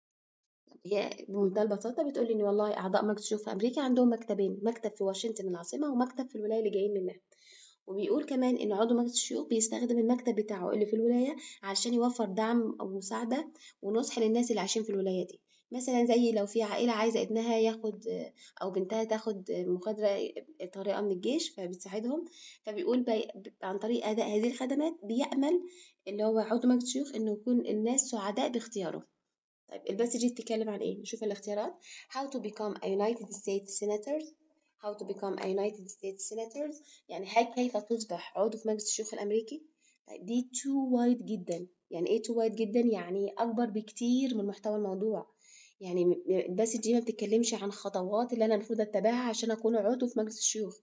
A: هي بمنتهى البساطة بتقول لي إن والله أعضاء مجلس الشيوخ في أمريكا عندهم مكتبين، مكتب في واشنطن العاصمة ومكتب في الولاية اللي جايين منها. وبيقول كمان إن عضو مجلس الشيوخ بيستخدم المكتب بتاعه اللي في الولاية علشان يوفر دعم أو مساعدة ونصح للناس اللي عايشين في الولاية دي. مثلا زي لو في عائلة عايزة ابنها ياخد أو بنتها تاخد مغادرة طارئة من الجيش فبتساعدهم، فبيقول بي عن طريق أداء هذه الخدمات بيأمل اللي هو عضو مجلس الشيوخ إنه يكون الناس سعداء باختياره. طيب البث دي بتتكلم عن ايه؟ نشوف الاختيارات. how to become a United States Senators how to become a United States Senators يعني هل كيف تصبح عضو في مجلس الشيوخ الأمريكي. طيب دي too wide جدا. يعني ايه too wide جدا؟ يعني أكبر بكتير من محتوى الموضوع. يعني البث دي ما بتتكلمش عن خطوات اللي أنا المفروض أتبعها عشان أكون عضو في مجلس الشيوخ،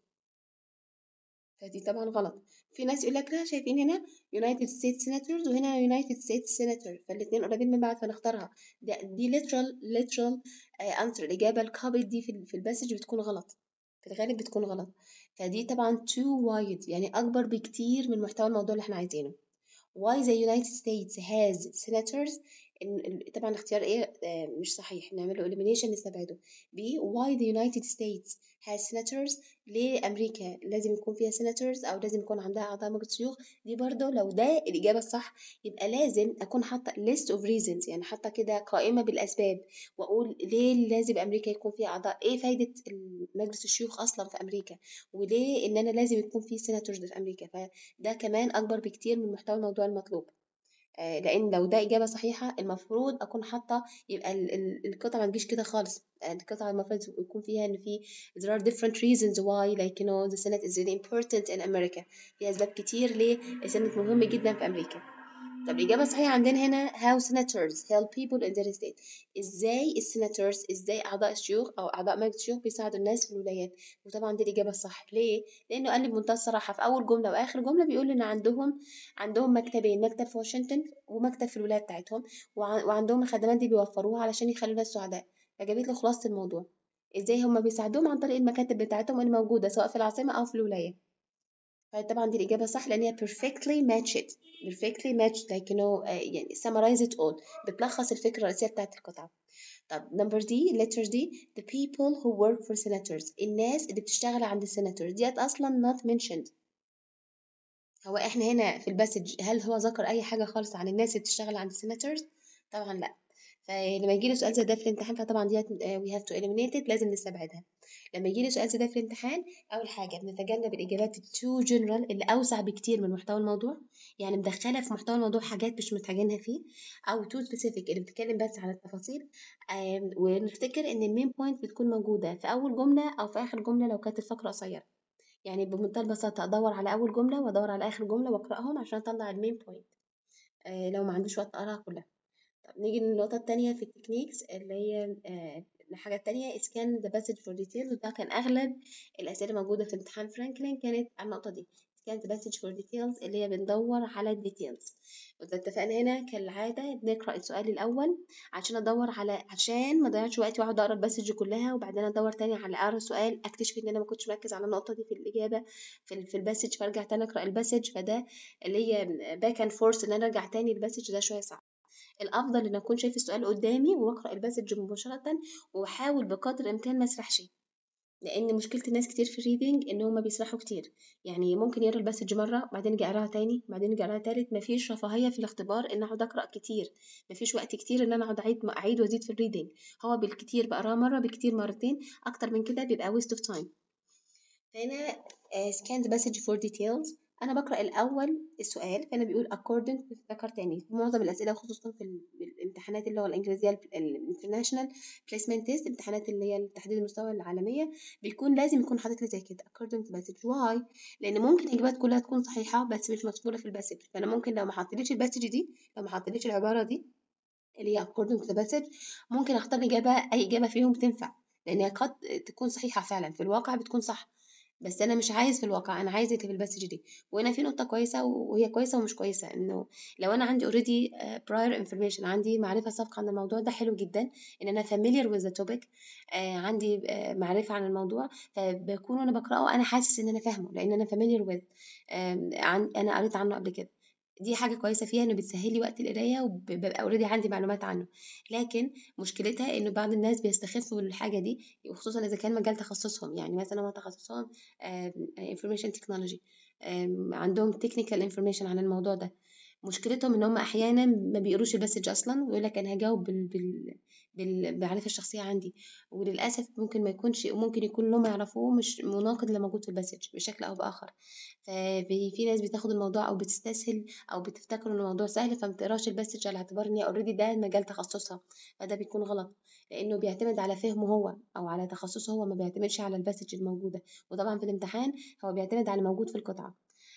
A: فدي طبعا غلط. في ناس يقول لك لا شايفين هنا United States Senators وهنا United States Senator فالاثنين قريبين من بعض فنختارها. دي, دي literal literal uh, answer. الإجابة الكابل دي في, في الباسج بتكون غلط، في الغالب بتكون غلط. فدي طبعا too wide يعني أكبر بكتير من محتوى الموضوع اللي احنا عايزينه. why the United States has senators طبعا اختيار ايه آه مش صحيح، نعمله elimination نستبعده. B why the United States has senators ليه أمريكا لازم يكون فيها senators أو لازم يكون عندها أعضاء مجلس شيوخ. دي برضو لو ده الإجابة الصح يبقى لازم أكون حاطة list of reasons يعني حاطة كده قائمة بالأسباب وأقول ليه لازم أمريكا يكون فيها أعضاء، إيه فايدة مجلس الشيوخ أصلا في أمريكا وليه إن أنا لازم يكون في senators في أمريكا. فده كمان أكبر بكتير من محتوى الموضوع المطلوب. آه لأن لو ده إجابة صحيحة المفروض أكون حاطة يبقى ال- ال- القطعة ما تجيش كده خالص. القطعة المفروض يكون فيها إن في there are different reasons why like you know the Senate is really important in America. في أسباب كتير ليه السنة مهم جدا في أمريكا. طب الإجابة الصحيحة عندنا هنا how senators help people in their state. إزاي السيناتورز إزاي أعضاء الشيوخ أو أعضاء مجلس الشيوخ بيساعدوا الناس في الولايات. وطبعا دي الإجابة الصح. ليه؟ لأنه قال لي بمنتهى الصراحة في أول جملة وآخر جملة بيقول إن عندهم عندهم مكتبين، مكتب في واشنطن ومكتب في الولاية بتاعتهم وع- وعندهم الخدمات دي بيوفروها علشان يخلوا الناس سعداء. فجابت لي خلاصة الموضوع إزاي هما بيساعدوهم عن طريق المكاتب بتاعتهم اللي موجودة سواء في العاصمة أو في الولاية. فطبعا دي الإجابة صح لأن هي perfectly matched perfectly matched like you know uh, يعني summarize it all بتلخص الفكرة الرئيسية بتاعت القطعة. طب number دي letter دي the people who work for senators الناس اللي بتشتغل عند السيناتور ديت أصلا not mentioned. هو إحنا هنا في الباسج هل هو ذكر أي حاجة خالص عن الناس اللي بتشتغل عند السيناتورز؟ طبعا لأ. فلما يجي لي سؤال زي ده في الامتحان فطبعا ديت we have to eliminate it لازم نستبعدها. لما يجي لي سؤال زي ده في الامتحان اول حاجه بنتجنب الاجابات التو جنرال اللي اوسع بكتير من محتوى الموضوع يعني مدخله في محتوى الموضوع حاجات مش محتاجينها فيه، او تو سبيسيفيك اللي بتتكلم بس عن التفاصيل. ونفتكر ان المين بوينت بتكون موجوده في اول جمله او في اخر جمله لو كانت الفقره قصيره. يعني بمنتهى البساطه ادور على اول جمله وادور على اخر جمله واقراهم عشان اطلع المين بوينت لو ما عنديش وقت اقراها كلها. طب نيجي للنقطة التانية في التكنيكس اللي هي آه الحاجة التانية scan the passage for details وده كان أغلب الأسئلة موجودة في امتحان فرانكلين كانت على النقطة دي scan the passage for details اللي هي بندور على الديتيلز. وزي اتفقنا هنا كالعادة بنقرأ السؤال الأول عشان أدور على عشان ما أضيعش وقتي وأقعد أقرأ الباسج كلها وبعدين أدور تاني على أقرأ السؤال أكتشف إن أنا ما كنتش مركز على النقطة دي في الإجابة في في الباسج فأرجع تاني أقرأ الباسج فده اللي هي باك أند فورس إن أنا أرجع تاني الباسج ده شوية صعب. الافضل ان اكون شايف السؤال قدامي واقرا الباسج مباشره واحاول بقدر الامكان ما اسرحش لان مشكله الناس كتير في الريدنج ان هم بيسرحوا كتير. يعني ممكن يقرا الباسج مره بعدين يجي يقراها تاني بعدين يجي يقراها تالت. مفيش رفاهيه في الاختبار ان اقعد اقرا كتير، مفيش وقت كتير ان انا اقعد اعيد اعيد وازيد في الريدنج. هو بالكتير بقراها مره بالكتير مرتين اكتر من كده بيبقى waste of time. فهنا uh, scan the passage for details انا بقرا الاول السؤال، فانا بيقول according تفتكر تاني في معظم الاسئله، خصوصا في ال- الامتحانات اللغه الانجليزيه الانترناشونال بليسمنت تيست، الامتحانات اللي هي تحديد المستوى العالميه، بيكون لازم يكون حاطط لي زي كده according to passage. why؟ لان ممكن الاجابات كلها تكون صحيحه بس مش مذكوره في الباسج، فانا ممكن لو ما حطيتليش الباسج دي، لو ما حطيتليش العباره دي اللي هي according to the passage، ممكن اختار اجابه اي اجابه فيهم تنفع، لان هي قد تكون صحيحه فعلا في الواقع، بتكون صح، بس انا مش عايز في الواقع، انا عايز اللي في الباسج دي. وهنا في نقطه كويسه، وهي كويسه ومش كويسه، انه لو انا عندي already uh, prior information، عندي معرفه سابقه عن الموضوع ده، حلو جدا ان انا familiar with the topic، uh, عندي uh, معرفه عن الموضوع، فبكون وانا بقراه انا حاسس ان انا فاهمه، لان انا familiar with um, عن انا قريت عنه قبل كده. دي حاجة كويسة فيها، إنه بتسهّل لي وقت القراية، وبابقى already عندي معلومات عنه. لكن مشكلتها إنه بعض الناس بيستخفوا بالحاجة دي، وخصوصًا إذا كان مجال تخصصهم، يعني مثلًا هو تخصصهم آمم information technology، آمم عندهم technical information عن الموضوع ده. مشكلتهم إن هم أحيانًا ما بيقروش الباسج أصلًا، ويقول لك أنا هاجاوب بال بال بال بالمعرفة الشخصية عندي، وللأسف ممكن ما يكونش، وممكن يكون اللي هم يعرفوه مش مناقض للي موجود في الباسج بشكل أو بآخر. فبي في ناس بتاخد الموضوع أو بتستسهل أو بتفتكر إن الموضوع سهل، فما بتقراش الباسج على اعتبار إن هي already ده مجال تخصصها، فده بيكون غلط، لإنه بيعتمد على فهمه هو أو على تخصصه هو، ما بيعتمدش على الباسج الموجودة، وطبعًا في الامتحان هو بيعتمد على الموجود في القطعة.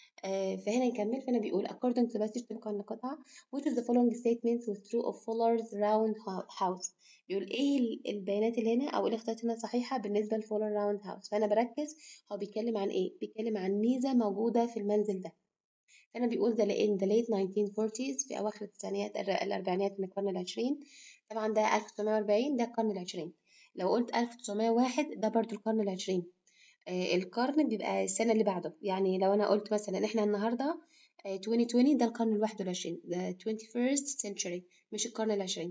A: آآ فهنا نكمّل، فهنا بيقول according to passage طبقًا لقطعة which of the following statements was true of Fuller's round ho house. بيقول إيه ال البيانات اللي هنا أو إيه الاختيارات هنا صحيحة بالنسبة لFuller round house. فأنا باركّز هو بيتكلّم عن إيه، بيتكلّم عن ميزة موجودة في المنزل ده. فأنا بيقول ده in the late nineteen forties، في أواخر التسعينيات الر الأربعينات من القرن العشرين، طبعًا ده ألف وتسعمية وأربعين، ده القرن العشرين. لو قُلت ألف وتسعمية وواحد ده برضه القرن العشرين. آآ القرن بيبقى السنة اللي بعده، يعني لو أنا قُلت مثلًا إحنا النهارده آآ ألفين وعشرين، ده القرن الواحد والعشرين، the twenty-first century، مش القرن العشرين،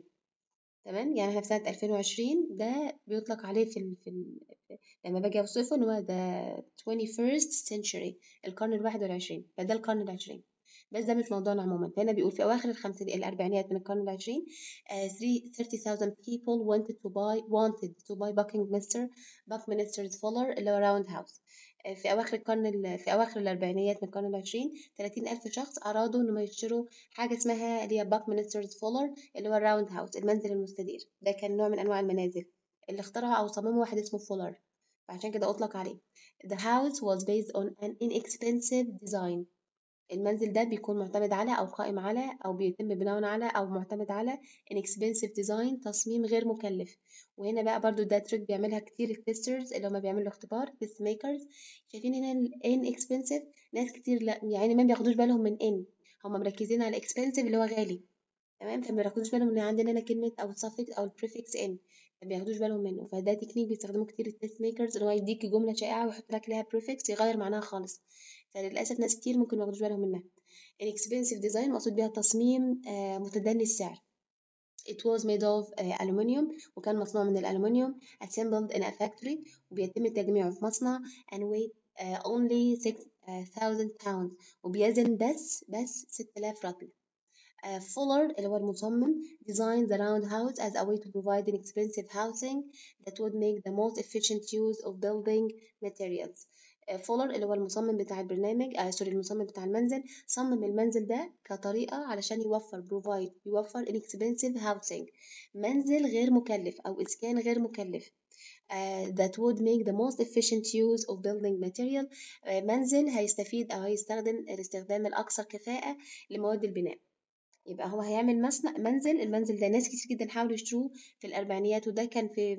A: تمام؟ يعني إحنا في سنة ألفين وعشرين، ده بيُطلق عليه في ال في ال لمّا باجي أوصفه إن هو the twenty-first century، القرن الواحد والعشرين، فده القرن العشرين. بس ده مش موضوعنا عمومًا، فهنا بيقول في أواخر الخمسين الأربعينات من القرن العشرين، آآ three thirty thousand people wanted to buy wanted to buy Buckingminster Buckminster's Fuller اللي هو round house. آآ في أواخر القرن ال في أواخر الأربعينيات من القرن العشرين، ثلاثين ألف شخص أرادوا إنهم يشتروا حاجة اسمها اللي هي Buckminster's Fuller اللي هو الround house، المنزل المستدير. ده كان نوع من أنواع المنازل اللي اخترعه أو صممه واحد اسمه فولر، فعشان كده أطلق عليه. The house was based on an inexpensive design. المنزل ده بيكون معتمد على أو قائم على أو بيتم بناؤه على أو معتمد على inexpensive design، تصميم غير مكلف. وهنا بقى برضو ده تريك بيعملها كتير التسترز اللي هما بيعملوا اختبار test makers. شايفين هنا ال inexpensive، ناس كتير لا يعني ما بياخدوش بالهم من in، هما مركزين على expensive اللي هو غالي، تمام؟ فما بياخدوش بالهم ان عندنا هنا كلمة او الsuffix او البريفكس ان، ما بياخدوش بالهم منه. فده تكنيك بيستخدموه كتير التست ميكرز، ان هو يديك جملة شائعة ويحط لك لها بريفكس يغير معناها خالص، فللأسف ناس كتير ممكن ما ياخدوش بالهم منها. inexpensive design مقصود بيها تصميم آه، متدني السعر. It was made of uh, aluminium، وكان مصنوع من الألمنيوم، assembled in a factory، وبيتم تجميعه في مصنع، and weighed uh, only six thousand pounds، وبيزن بس بس ستة آلاف رطل. Uh, Fuller اللي هو المصمم designed the round house as a way to provide an expensive housing that would make the most efficient use of building materials. uh, Fuller اللي هو المصمم بتاع البرنامج آه سوري المصمم بتاع المنزل، صمم المنزل ده كطريقة علشان يوفر provide يوفر an expensive housing، منزل غير مكلف أو إسكان غير مكلف. Uh, that would make the most efficient use of building material. uh, منزل هيستفيد أو هيستخدم الاستخدام الأكثر كفاءة لمواد البناء. يبقى هو هيعمل مصنع منزل، المنزل ده ناس كتير جدا حاولوا يشتروه في الأربعينيات، وده كان في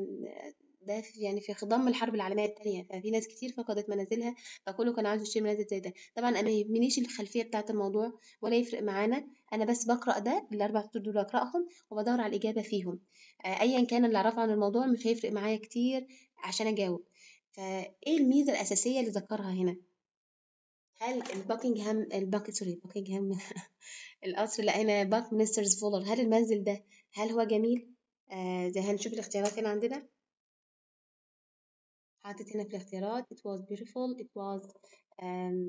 A: ده في يعني في خضم الحرب العالمية التانية، ففي ناس كتير فقدت منازلها، فكله كان عاوز يشتري منازل زي ده. طبعا أنا ما يهمنيش الخلفية بتاعة الموضوع ولا يفرق معانا، أنا بس بقرأ ده الأربع سطور دول بقرأهم وبدور على الإجابة فيهم. آه، أيا كان اللي أعرفه عن الموضوع مش هيفرق معايا كتير عشان أجاوب. فإيه الميزة الأساسية اللي ذكرها هنا؟ هل الباكنجهام الباك سوري باكنجهام القصر اللي هنا باك مينسترز فولر، هل المنزل ده هل هو جميل؟ آه زي هنشوف الاختيارات هنا عندنا، حاطط هنا في الاختيارات it was beautiful it was um,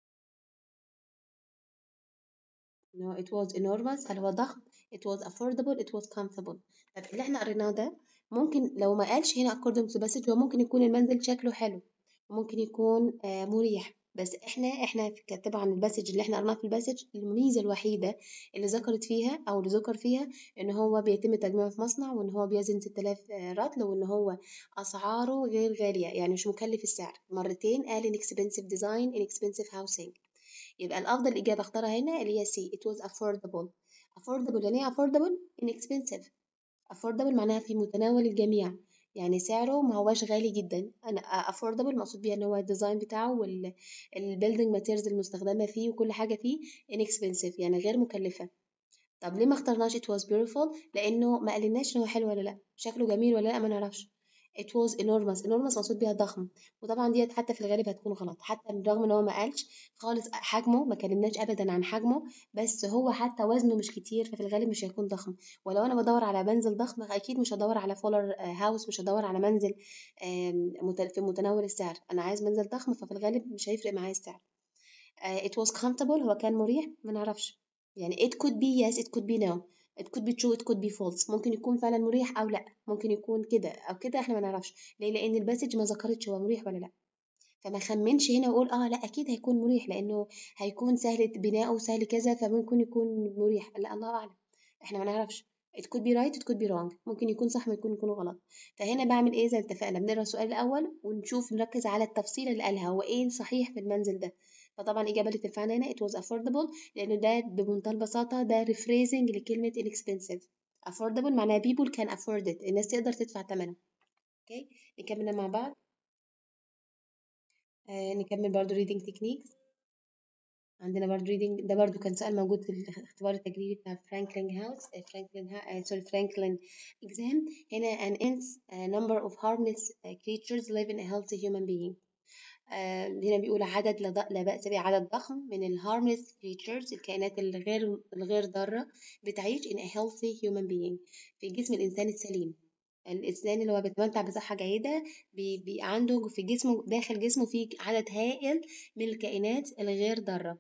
A: no it was enormous، هل هو ضخم؟ it was affordable it was comfortable. طب اللي احنا قريناه ده ممكن لو ما قالش هنا according to passage، هو ممكن يكون المنزل شكله حلو، وممكن يكون آه مريح، بس احنا احنا في طبعا الباسج اللي احنا قرناه في الباسج، الميزه الوحيده اللي ذكرت فيها او اللي ذكر فيها ان هو بيتم تجميعه في مصنع، وان هو بيزن ستة آلاف رطل، وان هو اسعاره غير غاليه يعني مش مكلف السعر. مرتين قال inexpensive design inexpensive housing. يبقى الافضل اجابه اختارها هنا اللي هي سي it was affordable. affordable يعني ايه affordable؟ inexpensive. affordable معناها في متناول الجميع، يعني سعره ما هواش غالي جدا. انا affordable مقصود بيها ان هو الديزاين بتاعه والبيلدينج ماتيريالز المستخدمه فيه وكل حاجه فيه inexpensive يعني غير مكلفه. طب ليه ما اخترناش it was beautiful؟ لانه ما قالناش ان هو حلو ولا لا، شكله جميل ولا لا، ما نعرفش. it was enormous. enormous مقصود بيها ضخم، وطبعا ديت حتى في الغالب هتكون غلط، حتى بالرغم ان هو ما قالش خالص حجمه، ما كلمناش ابدا عن حجمه، بس هو حتى وزنه مش كتير، ففي الغالب مش هيكون ضخم. ولو انا بدور على منزل ضخم اكيد مش هدور على فولر هاوس، مش هدور على منزل آم، مت- في متناول السعر. انا عايز منزل ضخم، ففي الغالب مش هيفرق معايا السعر. آه، it was comfortable هو كان مريح، ما نعرفش. يعني it could be yes it could be no. it could be true it could be false. ممكن يكون فعلا مريح او لا، ممكن يكون كده او كده، احنا ما نعرفش ليه، لان الباسج ما ذكرتش هو مريح ولا لا. فما خمنش هنا واقول اه لا اكيد هيكون مريح لانه هيكون سهل بناؤه وسهل كذا فممكن يكون مريح. لا الله اعلم، احنا ما نعرفش. it could be right it could be wrong. ممكن يكون صح ممكن يكون غلط. فهنا بعمل ايه؟ زي ما اتفقنا بنقرا السؤال الاول ونشوف نركز على التفصيل اللي قالها هو ايه الصحيح في المنزل ده. فطبعا الاجابه اللي تنفعنا هنا it was affordable، لانه ده بمنتهى البساطه ده rephrasing لكلمه inexpensive. affordable معناها people can afford it، الناس تقدر تدفع ثمنه. اوكي نكمل مع بعض. آه نكمل برضو reading techniques. عندنا برضو reading ده برضو كان سؤال موجود في الاختبار التجريبي بتاع فرانكلين هاوس فرانكلين ها... سوري فرانكلين exam. هنا an immense uh, number of harmless uh, creatures live in a healthy human being. آه هنا بيقول عدد لا لا بأس به، عدد ضخم من ال harmless creatures الكائنات الغير الغير ضارة بتعيش in a healthy human being في جسم الإنسان السليم. الإنسان اللي هو بيتمتع بصحة جيدة بي بي عنده في جسمه داخل جسمه فيه عدد هائل من الكائنات الغير ضارة.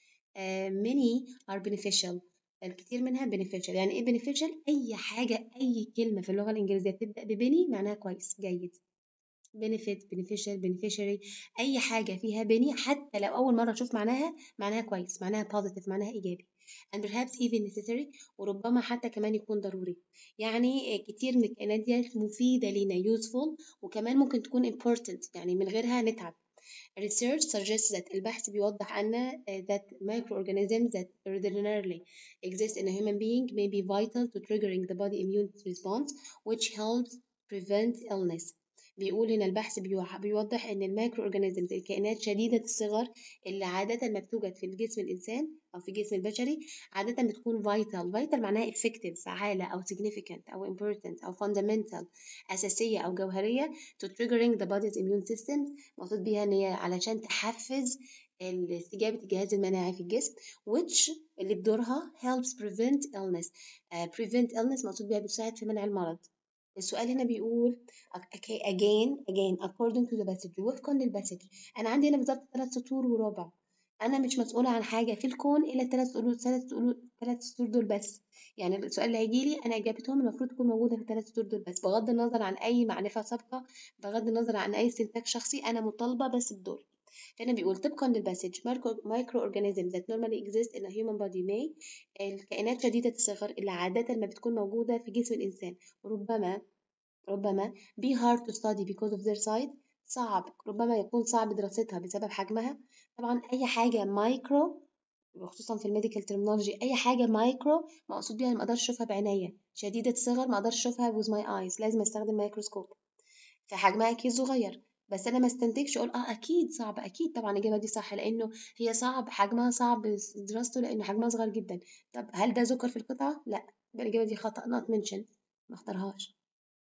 A: آه many are beneficial. الكثير منها beneficial. يعني ايه beneficial؟ أي حاجة، أي كلمة في اللغة الإنجليزية بتبدأ ببني معناها كويس جيد. benefit beneficial beneficiary، أي حاجة فيها بني حتى لو أول مرة تشوف معناها معناها كويس، معناها positive، معناها إيجابي. and perhaps even necessary، وربما حتى كمان يكون ضروري. يعني كتير من الكائنات دي مفيدة لينا useful، وكمان ممكن تكون important يعني من غيرها نتعب. Research suggests that البحث بيوضح أن uh, that microorganisms that ordinarily exist in a human being may be vital to triggering the body immune response which helps prevent illness. بيقول هنا البحث بيوضح ان المايكرو اورجانيزمز الكائنات شديده الصغر اللي عاده ما بتوجد في الجسم الانسان او في الجسم البشري عاده بتكون فايتال. فايتال معناها effective فعاله او significant او important او fundamental اساسيه او جوهريه to triggering the body's immune system. مقصود بيها ان هي علشان تحفز استجابه الجهاز المناعي في الجسم which اللي بدورها helps prevent illness. uh, prevent illness مقصود بيها بتساعد في منع المرض. السؤال هنا بيقول okay, again again according to the passage وفقا للباسج. انا عندي هنا بالظبط ثلاث سطور وربع. انا مش مسؤوله عن حاجه في الكون الا الثلاث سطور ثلاث سطور ثلاث سطور دول بس. يعني السؤال اللي هيجي لي انا اجابتهم المفروض تكون موجوده في الثلاث سطور دول بس، بغض النظر عن اي معرفه سابقه، بغض النظر عن اي استنتاج شخصي، انا مطالبه بس بدور. هنا بيقول طبقا للباسج micro organisms that normally exist in a human body may. الكائنات شديدة الصغر اللي عادة ما بتكون موجودة في جسم الإنسان ربما ربما be hard to study because of their size. صعب، ربما يكون صعب دراستها بسبب حجمها. طبعا أي حاجة مايكرو وخصوصا في الميديكال ترمينولوجي أي حاجة مايكرو مقصود بيها ما أقدرش أشوفها بعينيا، شديدة الصغر ما أقدرش أشوفها with my eyes، لازم أستخدم ميكروسكوب. فحجمها أكيد صغير، بس أنا ما استنتجش أقول أه أكيد صعب. أكيد طبعا الإجابة دي صح لأنه هي صعب، حجمها صعب دراسته لأنه حجمها صغير جدا. طب هل ده ذكر في القطعة؟ لا، يبقى الإجابة دي خطأ not mentioned، ما اختارهاش.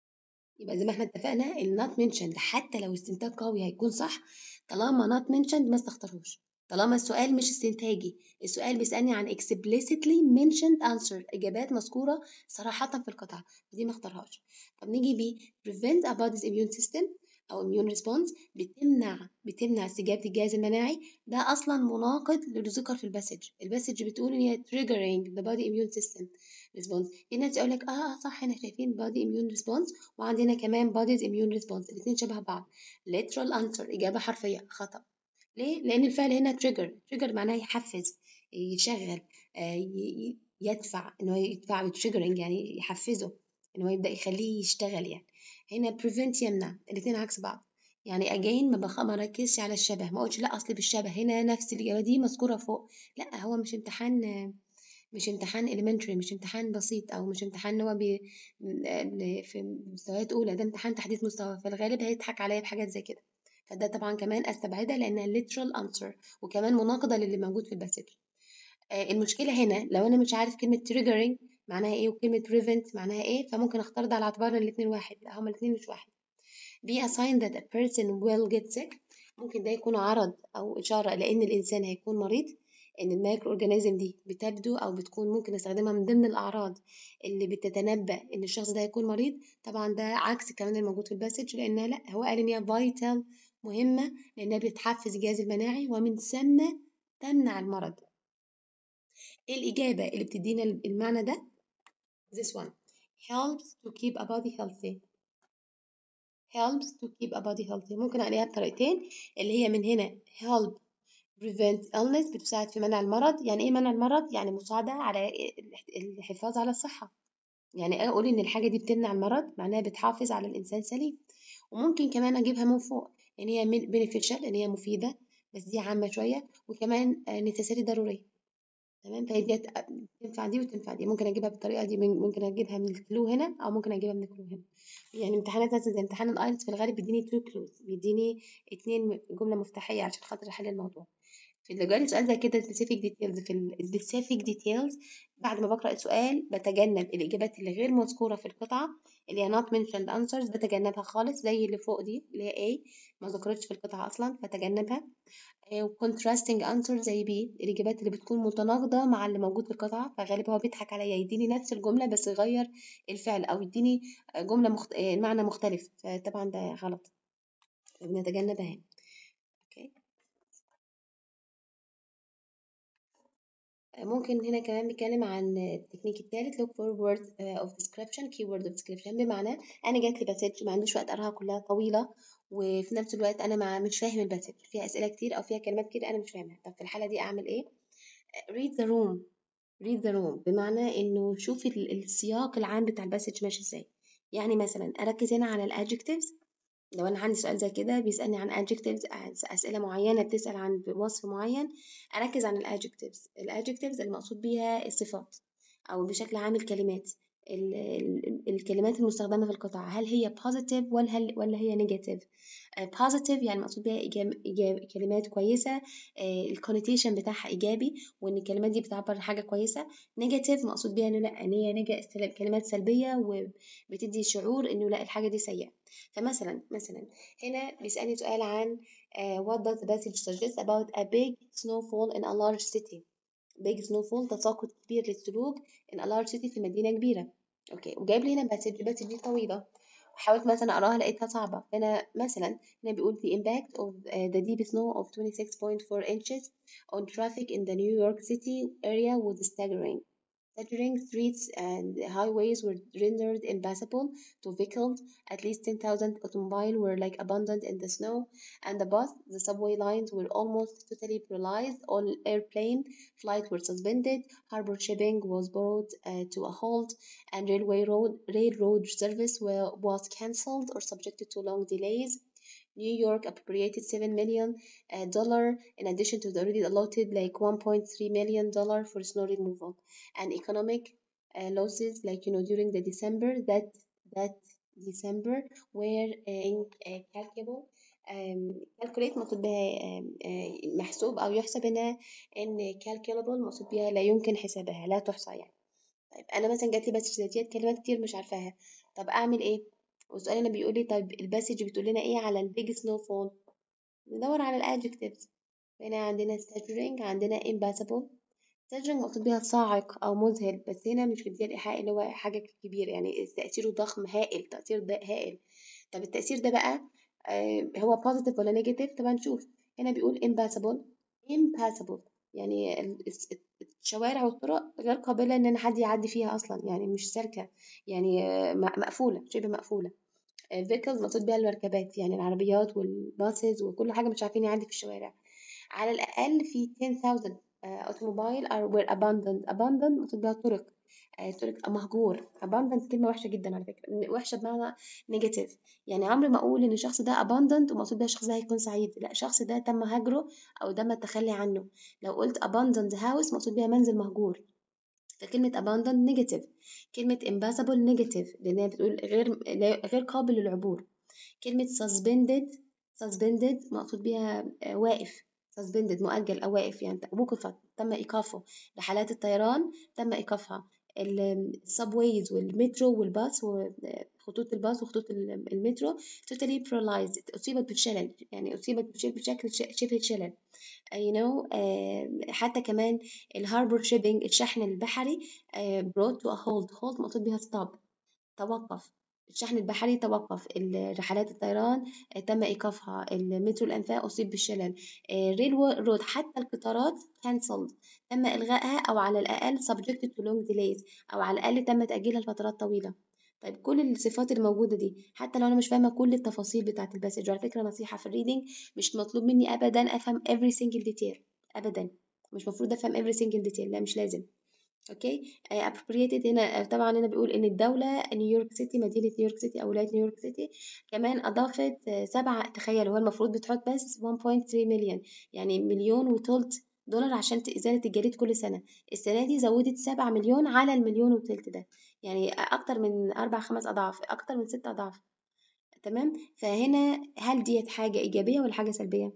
A: يبقى زي ما احنا اتفقنا ال not mentioned حتى لو استنتاج قوي هيكون صح، طالما not mentioned ما استختاروش. طالما السؤال مش استنتاجي، السؤال بيسألني عن explicitly mentioned answer إجابات مذكورة صراحة في القطعة، دي ما اختارهاش. طب نيجي ب prevent a body's immune system أو immune response، بتمنع بتمنع استجابة الجهاز المناعي. ده أصلا مناقض للي ذكر في الباسج. الباسج بتقول إن هي triggering the body immune system response. في ناس يقول لك اه اه صح، هنا شايفين body immune response وعندنا كمان body's immune response، الاثنين شبه بعض. literal answer إجابة حرفية خطأ. ليه؟ لأن الفعل هنا trigger trigger معناه يحفز، يشغل، آه، ي- ي- يدفع، إن هو يدفع triggering يعني يحفزه، إن هو يبدأ يخليه يشتغل يعني. هنا prevent يمنع، الاتنين عكس بعض. يعني again ما بخ... ما ركزش على الشبه، ما قلتش لا أصل بالشبه هنا نفس الإجابة دي مذكورة فوق. لا، هو مش امتحان، مش امتحان elementary، مش امتحان بسيط، او مش امتحان هو بي... ل- في مستويات اولى، ده امتحان تحديث مستوى، فالغالب هيضحك عليا بحاجات زي كده. فده طبعا كمان استبعدها لانها literal answer، وكمان مناقضه للي موجود في الباسج. آه، المشكله هنا لو انا مش عارف كلمه triggering معناها ايه وكلمه prevent معناها ايه، فممكن اختار ده على اعتبار ان الاثنين واحد. لا، هما الاثنين مش واحد. be a sign that a person will get sick، ممكن ده يكون عرض أو إشارة لأن الإنسان هيكون مريض، إن المايكرو أورجانيزم دي بتبدو أو بتكون ممكن أستخدمها من ضمن الأعراض اللي بتتنبأ إن الشخص ده هيكون مريض. طبعا ده عكس الكلام الموجود في الباسج، لأنها لأ، هو قال إن هي فايتال، مهمة، لأنها بتحفز الجهاز المناعي ومن ثم تمنع المرض. إيه الإجابة اللي بتدينا المعنى ده؟ this one helps to keep a body healthy. helps to keep a body healthy ممكن عليها بطريقتين، اللي هي من هنا help prevent illness بتساعد في منع المرض. يعني ايه منع المرض؟ يعني مساعدة على الحفاظ على الصحة. يعني اقول ان الحاجة دي بتمنع المرض معناها بتحافظ على الانسان سليم. وممكن كمان اجيبها من فوق ان هي beneficial، ان هي مفيدة، بس دي عامة شوية، وكمان necessary ضرورية. تمام، فهي دي تنفع دي وتنفع دي. ممكن اجيبها بالطريقه دي، ممكن اجيبها من الكلو هنا، او ممكن اجيبها من الكلو هنا. يعني امتحانات مثلا زي امتحان الايلتس في الغالب بيديني تو كلوز، بيديني اتنين جمله مفتاحيه عشان خاطر احل الموضوع. في اللي جالي سؤال زي كده specific details، في ال specific details بعد ما بقرأ السؤال بتجنب الإجابات اللي غير مذكورة في القطعة، اللي هي not mentioned answers، بتجنبها خالص، زي اللي فوق دي اللي هي A ما ذكرتش في القطعة أصلا فتجنبها. و contrasting answer زي B الإجابات اللي بتكون متناقضة مع اللي موجود في القطعة، فغالبا هو بيضحك عليا يديني نفس الجملة بس يغير الفعل، أو يديني جملة مخت... معنى مختلف، فطبعا ده غلط، بنتجنبها هنا. أوكي. ممكن هنا كمان بيتكلم عن التكنيك الثالث look for word of description keyword of description، بمعنى أنا جات لي باسج ما عنديش وقت أقراها كلها طويلة، وفي نفس الوقت أنا ما مش فاهم الباسج، فيها أسئلة كتير أو فيها كلمات كتير أنا مش فاهمها. طب في الحالة دي أعمل إيه؟ read the room read the room بمعنى إنه شوف ال- السياق العام بتاع الباسج ماشي إزاي. يعني مثلا أركز هنا على الادجectives، لو أنا عندي سؤال زي كده بيسألني عن adjectives، أسئلة معينة بتسأل عن وصف معين، أركز عن ال adjectives. ال adjectives المقصود بيها الصفات، أو بشكل عام الكلمات، ال- ال- الكلمات المستخدمة في القطعة، هل هي positive ولا هل ولا هي negative. آه، positive يعني مقصود بيها إيجاب إيجاب كلمات كويسة، الكونوتيشن بتاعها إيجابي، وإن الكلمات دي بتعبر عن حاجة كويسة. negative مقصود بيها إنه لأ، إن هي نيجا كلمات سلبية وبتدي شعور إنه لأ الحاجة دي سيئة. فمثلا مثلا هنا بيسألني سؤال عن uh, what does the passage suggest about a big snowfall in a large city. big snowfall تساقط كبير للثلوج in a large city في مدينة كبيرة. اوكي، وجايب لي هنا باسج، الباسج دي طويلة، حاولت مثلا اقراها لقيتها صعبة. هنا مثلا هنا بيقول the impact of uh, the deep snow of twenty-six point four inches on traffic in the New York City area was staggering. Staggering streets and highways were rendered impassable to vehicles. At least ten thousand automobiles were like abandoned in the snow, and the bus, the subway lines were almost totally paralyzed. All airplane flights were suspended. Harbor shipping was brought uh, to a halt, and railway road railroad service were, was cancelled or subjected to long delays. New York appropriated seven million uh, dollar in addition to the already allotted like one point three million dollar for snow removal. And economic uh, losses, like you know during the December that that December were uh, incalculable. um, calculate مقصود بها um, uh, محسوب أو يحسب هنا إن calculable مقصود بها لا يمكن حسابها، لا تحصى يعني. طيب أنا مثلا جات لي بس ذاتيات كلمات كتير مش عارفاها، طب أعمل إيه؟ والسؤال هنا بيقول لي طيب الباسج بتقول لنا إيه على البيج سنو فول؟ ندور على الادجectives. هنا عندنا staggering، عندنا impassable. staggering مقصود بيها صاعق أو مذهل، بس هنا مش مديها الإيحاء اللي هو حاجة كبير، يعني تأثيره ضخم هائل، تأثير ده هائل. طب التأثير ده بقى آه هو positive ولا negative؟ طبعا نشوف. هنا بيقول impassable impassable يعني ال- الس- الشوارع والطرق غير قابلة إن أنا حد يعدي فيها أصلا، يعني مش سالكة، يعني آه، م- مقفولة، شبه مقفولة. vehicles مقصود بيها المركبات، يعني العربيات والباصز وكل حاجة مش عارفين يعدي في الشوارع. على الأقل في عشرة آلاف automobile are were abandoned. abandoned مقصود بها طرق، آه، طرق مهجور. abandoned كلمة وحشة جدا على فكرة، وحشة بمعنى نيجاتيف. يعني عمري ما أقول إن الشخص ده abandoned ومقصود بها الشخص ده هيكون سعيد، لا، الشخص ده تم هجره أو تم التخلي عنه. لو قلت abandoned house مقصود بها منزل مهجور. فكلمة abandoned negative. كلمة impassable negative لأنها بتقول غير غير قابل للعبور. كلمة suspended suspended مقصود بيها آه، واقف. suspended مؤجل أو واقف، يعني وقفت، تم إيقافه. رحلات الطيران تم إيقافها. السبويز والمترو والباص وخطوط الباص وخطوط المترو totally paralyzed، أصيبت بالشلل، يعني أصيبت بشكل شبه شلل. you know آه، حتى كمان الهاربور شيبينج الشحن البحري آه، brought to a halt. halt مقصود بها stop، توقف. الشحن البحري توقف. رحلات الطيران آه، تم إيقافها. المترو الأنفاق أصيب بالشلل. ريل رود حتى القطارات cancelled، تم إلغائها أو على الأقل subjected to long delays، أو على الأقل تم تأجيلها لفترات طويلة. طيب كل الصفات الموجودة دي حتى لو أنا مش فاهمة كل التفاصيل بتاعة الباسج، وعلى فكرة نصيحة في الريدنج، مش مطلوب مني أبدا أفهم every single detail أبدا. مش مفروض أفهم every single detail، لا مش لازم. اوكي. آه، appropriated هنا آه، طبعا هنا بيقول ان الدولة نيويورك سيتي، مدينة نيويورك سيتي او ولاية نيويورك سيتي كمان اضافت آه، سبعة. تخيل هو المفروض بتحط بس واحد فاصلة ثلاثة مليون، يعني مليون وتلت دولار عشان ت- ازالة الجليد كل سنة. السنة دي زودت سبعة مليون على المليون وتلت ده، يعني اكتر من اربع خمس اضعاف، اكتر من ست اضعاف. تمام. فهنا هل ديت حاجة ايجابية ولا حاجة سلبية؟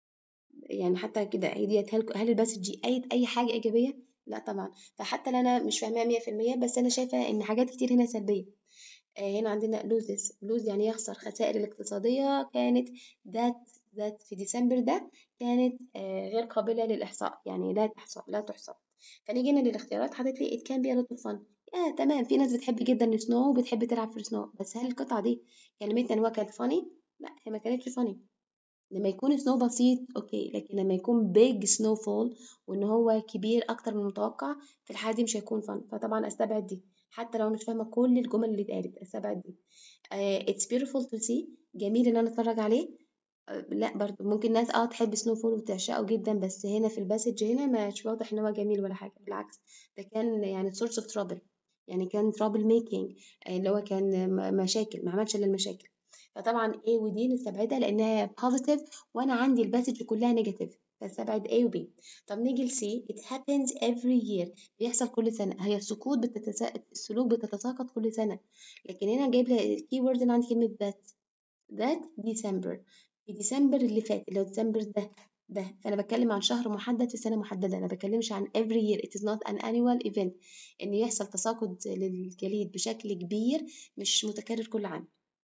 A: يعني حتى كده هي ديت، هل هل الباسج دي اي اي حاجه ايجابيه؟ لا طبعا. فحتى لو انا مش فاهماها مية في المية، بس انا شايفه ان حاجات كتير هنا سلبيه. آه، هنا عندنا لوزز، لوز يعني يخسر. خسائر الاقتصاديه كانت ذات ذات في ديسمبر ده كانت آه، غير قابله للاحصاء، يعني لا تحصى لا تحصى. فنيجي هنا للاختيارات، حاطط لي it can be a lot of fun. آه تمام، في ناس بتحب جدا السنو وبتحب تلعب في السنو، بس هل القطعه دي كلمتنا ان هو كانت فاني؟ لا، هي ما كانتش فاني. لما يكون سنو بسيط اوكي، لكن لما يكون بيج سنو فول وان هو كبير اكتر من المتوقع، في الحالة دي مش هيكون فن. فطبعا استبعد دي، حتى لو مش فاهمة كل الجمل اللي اتقالت استبعد دي. آه it's beautiful to see، جميل ان انا اتفرج عليه. آه لا برضو ممكن ناس اه تحب سنو فول وتعشقه جدا، بس هنا في الباسج هنا مش واضح ان هو جميل ولا حاجة، بالعكس. ده كان يعني source of trouble، يعني كان trouble making، آه اللي هو كان م- مشاكل، ما عملش الا المشاكل. فطبعا A و D نستبعدها لأنها positive، وأنا عندي الباسج كلها negative، فاستبعد A و B. طب نيجي ل C. it happens every year، بيحصل كل سنة. هي السقوط بتتسا... السلوك بتتساقط كل سنة، لكن هنا جايب لي الكي وورد اللي عندي كلمة that. that ديسمبر، في ديسمبر اللي فات اللي هو ديسمبر ده ده فأنا بتكلم عن شهر محدد في سنة محددة، أنا بتكلمش عن every year. it is not an annual event، إن يحصل تساقط للجليد بشكل كبير مش متكرر كل عام.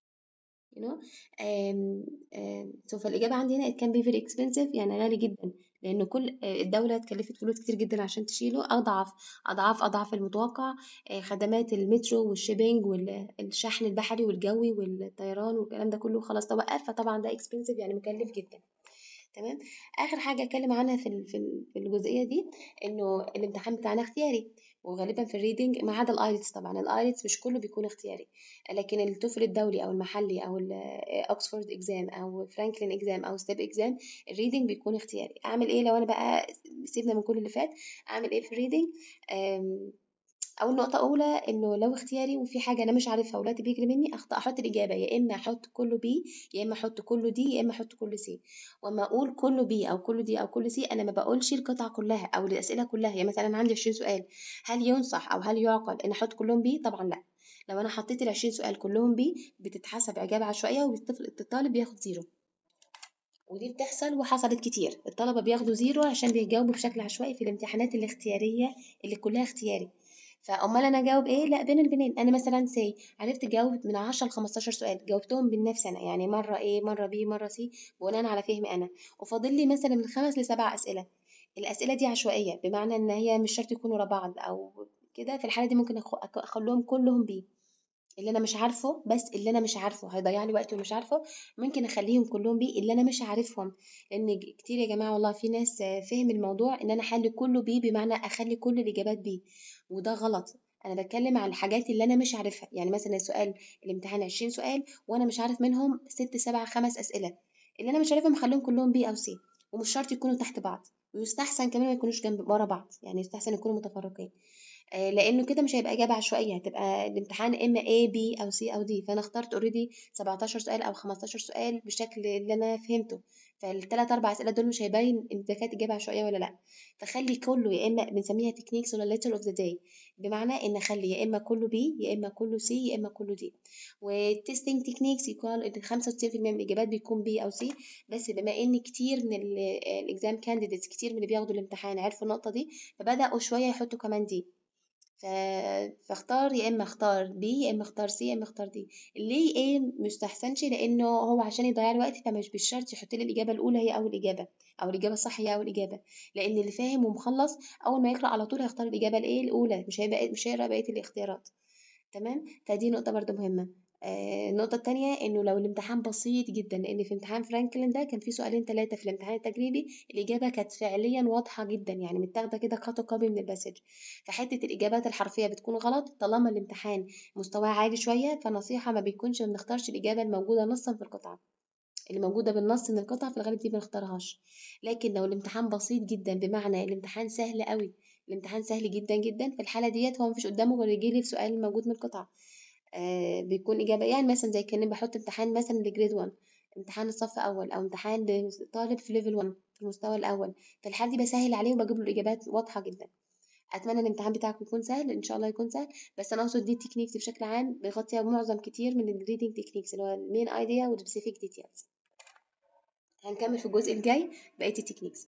A: you know آم، آم، so فالإجابة عندي هنا it can be very expensive، يعني غالي جدا، لأن كل آه، الدولة اتكلفت فلوس كتير جدا عشان تشيله، أضعاف أضعاف أضعاف المتوقع. آه، خدمات المترو والشيبينج والشحن البحري والجوي والطيران والكلام ده كله خلاص توقف، فطبعا ده expensive يعني مكلف جدا. تمام. اخر حاجه اتكلم عنها في ال- في ال- في الجزئيه دي، انه الامتحان بتاعنا اختياري، وغالبا في الريدنج ما عدا الايلتس. طبعا الايلتس مش كله بيكون اختياري، لكن التوفل الدولي او المحلي او الاكسفورد اكزام او فرانكلين اكزام او ستيب اكزام، الريدنج بيكون اختياري. اعمل ايه لو انا بقى سيبنا من كل اللي فات؟ اعمل ايه في الريدنج؟ اول نقطه اولى، انه لو اختياري وفي حاجه انا مش عارفها ولاد بيجري مني، اخطا احط الاجابه يا اما احط كله بي، يا اما احط كله دي، يا اما احط كله سي. واما اقول كله بي او كله دي او كله سي، انا ما بقولش القطعه كلها او الاسئله كلها. يعني مثلا أنا عندي عشرين سؤال، هل ينصح او هل يعقل ان احط كلهم بي؟ طبعا لا. لو انا حطيت ال عشرين سؤال كلهم بي، بتتحسب اجابه عشوائيه والطالب بياخد زيرو. ودي بتحصل وحصلت كتير، الطلبة بياخدوا زيرو عشان بيجاوبوا بشكل عشوائي في الامتحانات الاختيارية اللي كلها اختياري. فأمال أنا أجاوب إيه؟ لا، بين البنين. أنا مثلا سي عرفت أجاوب من عشرة ل خمستاشر سؤال، جاوبتهم بالنفس أنا، يعني مرة إيه مرة بي مرة سي، بناء على فهمي أنا. وفاضل لي مثلا من خمس لسبع أسئلة، الأسئلة دي عشوائية، بمعنى إن هي مش شرط يكونوا ورا بعض أو كده. في الحالة دي ممكن أخ- أخ- أخليهم كلهم بي. اللي انا مش عارفه، بس اللي انا مش عارفه هيضيع لي وقت ومش عارفه، ممكن اخليهم كلهم بيه اللي انا مش عارفهم. لان ج- كتير يا جماعه والله في ناس آه، فهم الموضوع ان انا احل كله بيه، بمعنى اخلي كل الاجابات بيه، وده غلط. انا بتكلم على الحاجات اللي انا مش عارفها، يعني مثلا السؤال الامتحان عشرين سؤال وانا مش عارف منهم ست سبع خمس اسئله، اللي انا مش عارفهم اخليهم كلهم بي او سي. ومش شرط يكونوا تحت بعض، ويستحسن كمان ما يكونوش جنب ورا بعض، يعني يستحسن يكونوا متفرقين. آه، لانه كده مش هيبقى اجابه عشوائيه، هتبقى الامتحان اما A B او C او D، فانا اخترت اوريدي سبعتاشر سؤال او خمستاشر سؤال بالشكل اللي انا فهمته، فالثلاث اربع اسئله دول مش هيبين ان ده كانت اجابه عشوائيه ولا لا. فخلي كله يا اما بنسميها تكنيكس ولا ليتر اوف ذا داي، بمعنى ان اخلي يا اما كله B يا اما كله C يا اما كله D. والتستنج تكنيكس يقال ان خمسة وتسعين بالمية من الاجابات بيكون B او C، بس بما ان كتير من الاكزام كانديديتس، كتير من اللي بياخدوا الامتحان عرفوا النقطه دي، فبداوا شويه يحطوا كمان دي. ف... فاختار يا اما اختار بي يا اما اختار سي يا اما اختار دي. ليه ايه مستحسنش؟ لانه هو عشان يضيع الوقت، فمش بالشرط يحط لي الاجابه الاولى هي اول اجابه، او الاجابه الصح هي اول اجابه، لان اللي فاهم ومخلص اول ما يقرا على طول هيختار الاجابه الايه الاولى، مش هيبقى مش هيقرا بقيه الاختيارات. تمام، فدي نقطة برضو مهمة. آه النقطة التانية انه لو الامتحان بسيط جدا، لان في امتحان فرانكلين ده كان في سؤالين ثلاثة في الامتحان التجريبي الإجابة كانت فعليا واضحة جدا، يعني متاخدة كده كاتو كوبي من الباسج، فحتة الإجابات الحرفية بتكون غلط. طالما الامتحان مستواه عالي شوية، فنصيحة ما بيكونش ما بنختارش الإجابة الموجودة نصا في القطعة، اللي موجودة بالنص من القطعة في الغالب دي بنختارهاش. لكن لو الامتحان بسيط جدا، بمعنى الامتحان سهل قوي، الامتحان سهل جدا جدا، في الحالة ديت هو مفيش قدامه غير يجيلي السؤال الموجود من القطعة. آه بيكون إجابة، يعني مثلا زي كأني بحط امتحان مثلا لجريد واحد، امتحان الصف أول، أو امتحان لطالب في ليفل واحد في المستوى الأول، في الحالة دي بسهل عليه وبجيب له الإجابات واضحة جدا. أتمنى الامتحان بتاعك يكون سهل، إن شاء الله يكون سهل، بس أنا أقصد دي التكنيكس بشكل عام بيغطي معظم كتير من الريدنج تكنيكس، اللي هو المين ايديا والسبيسيفيك ديتيلز. هنكمل في الجزء الجاي بقية التكنيكس.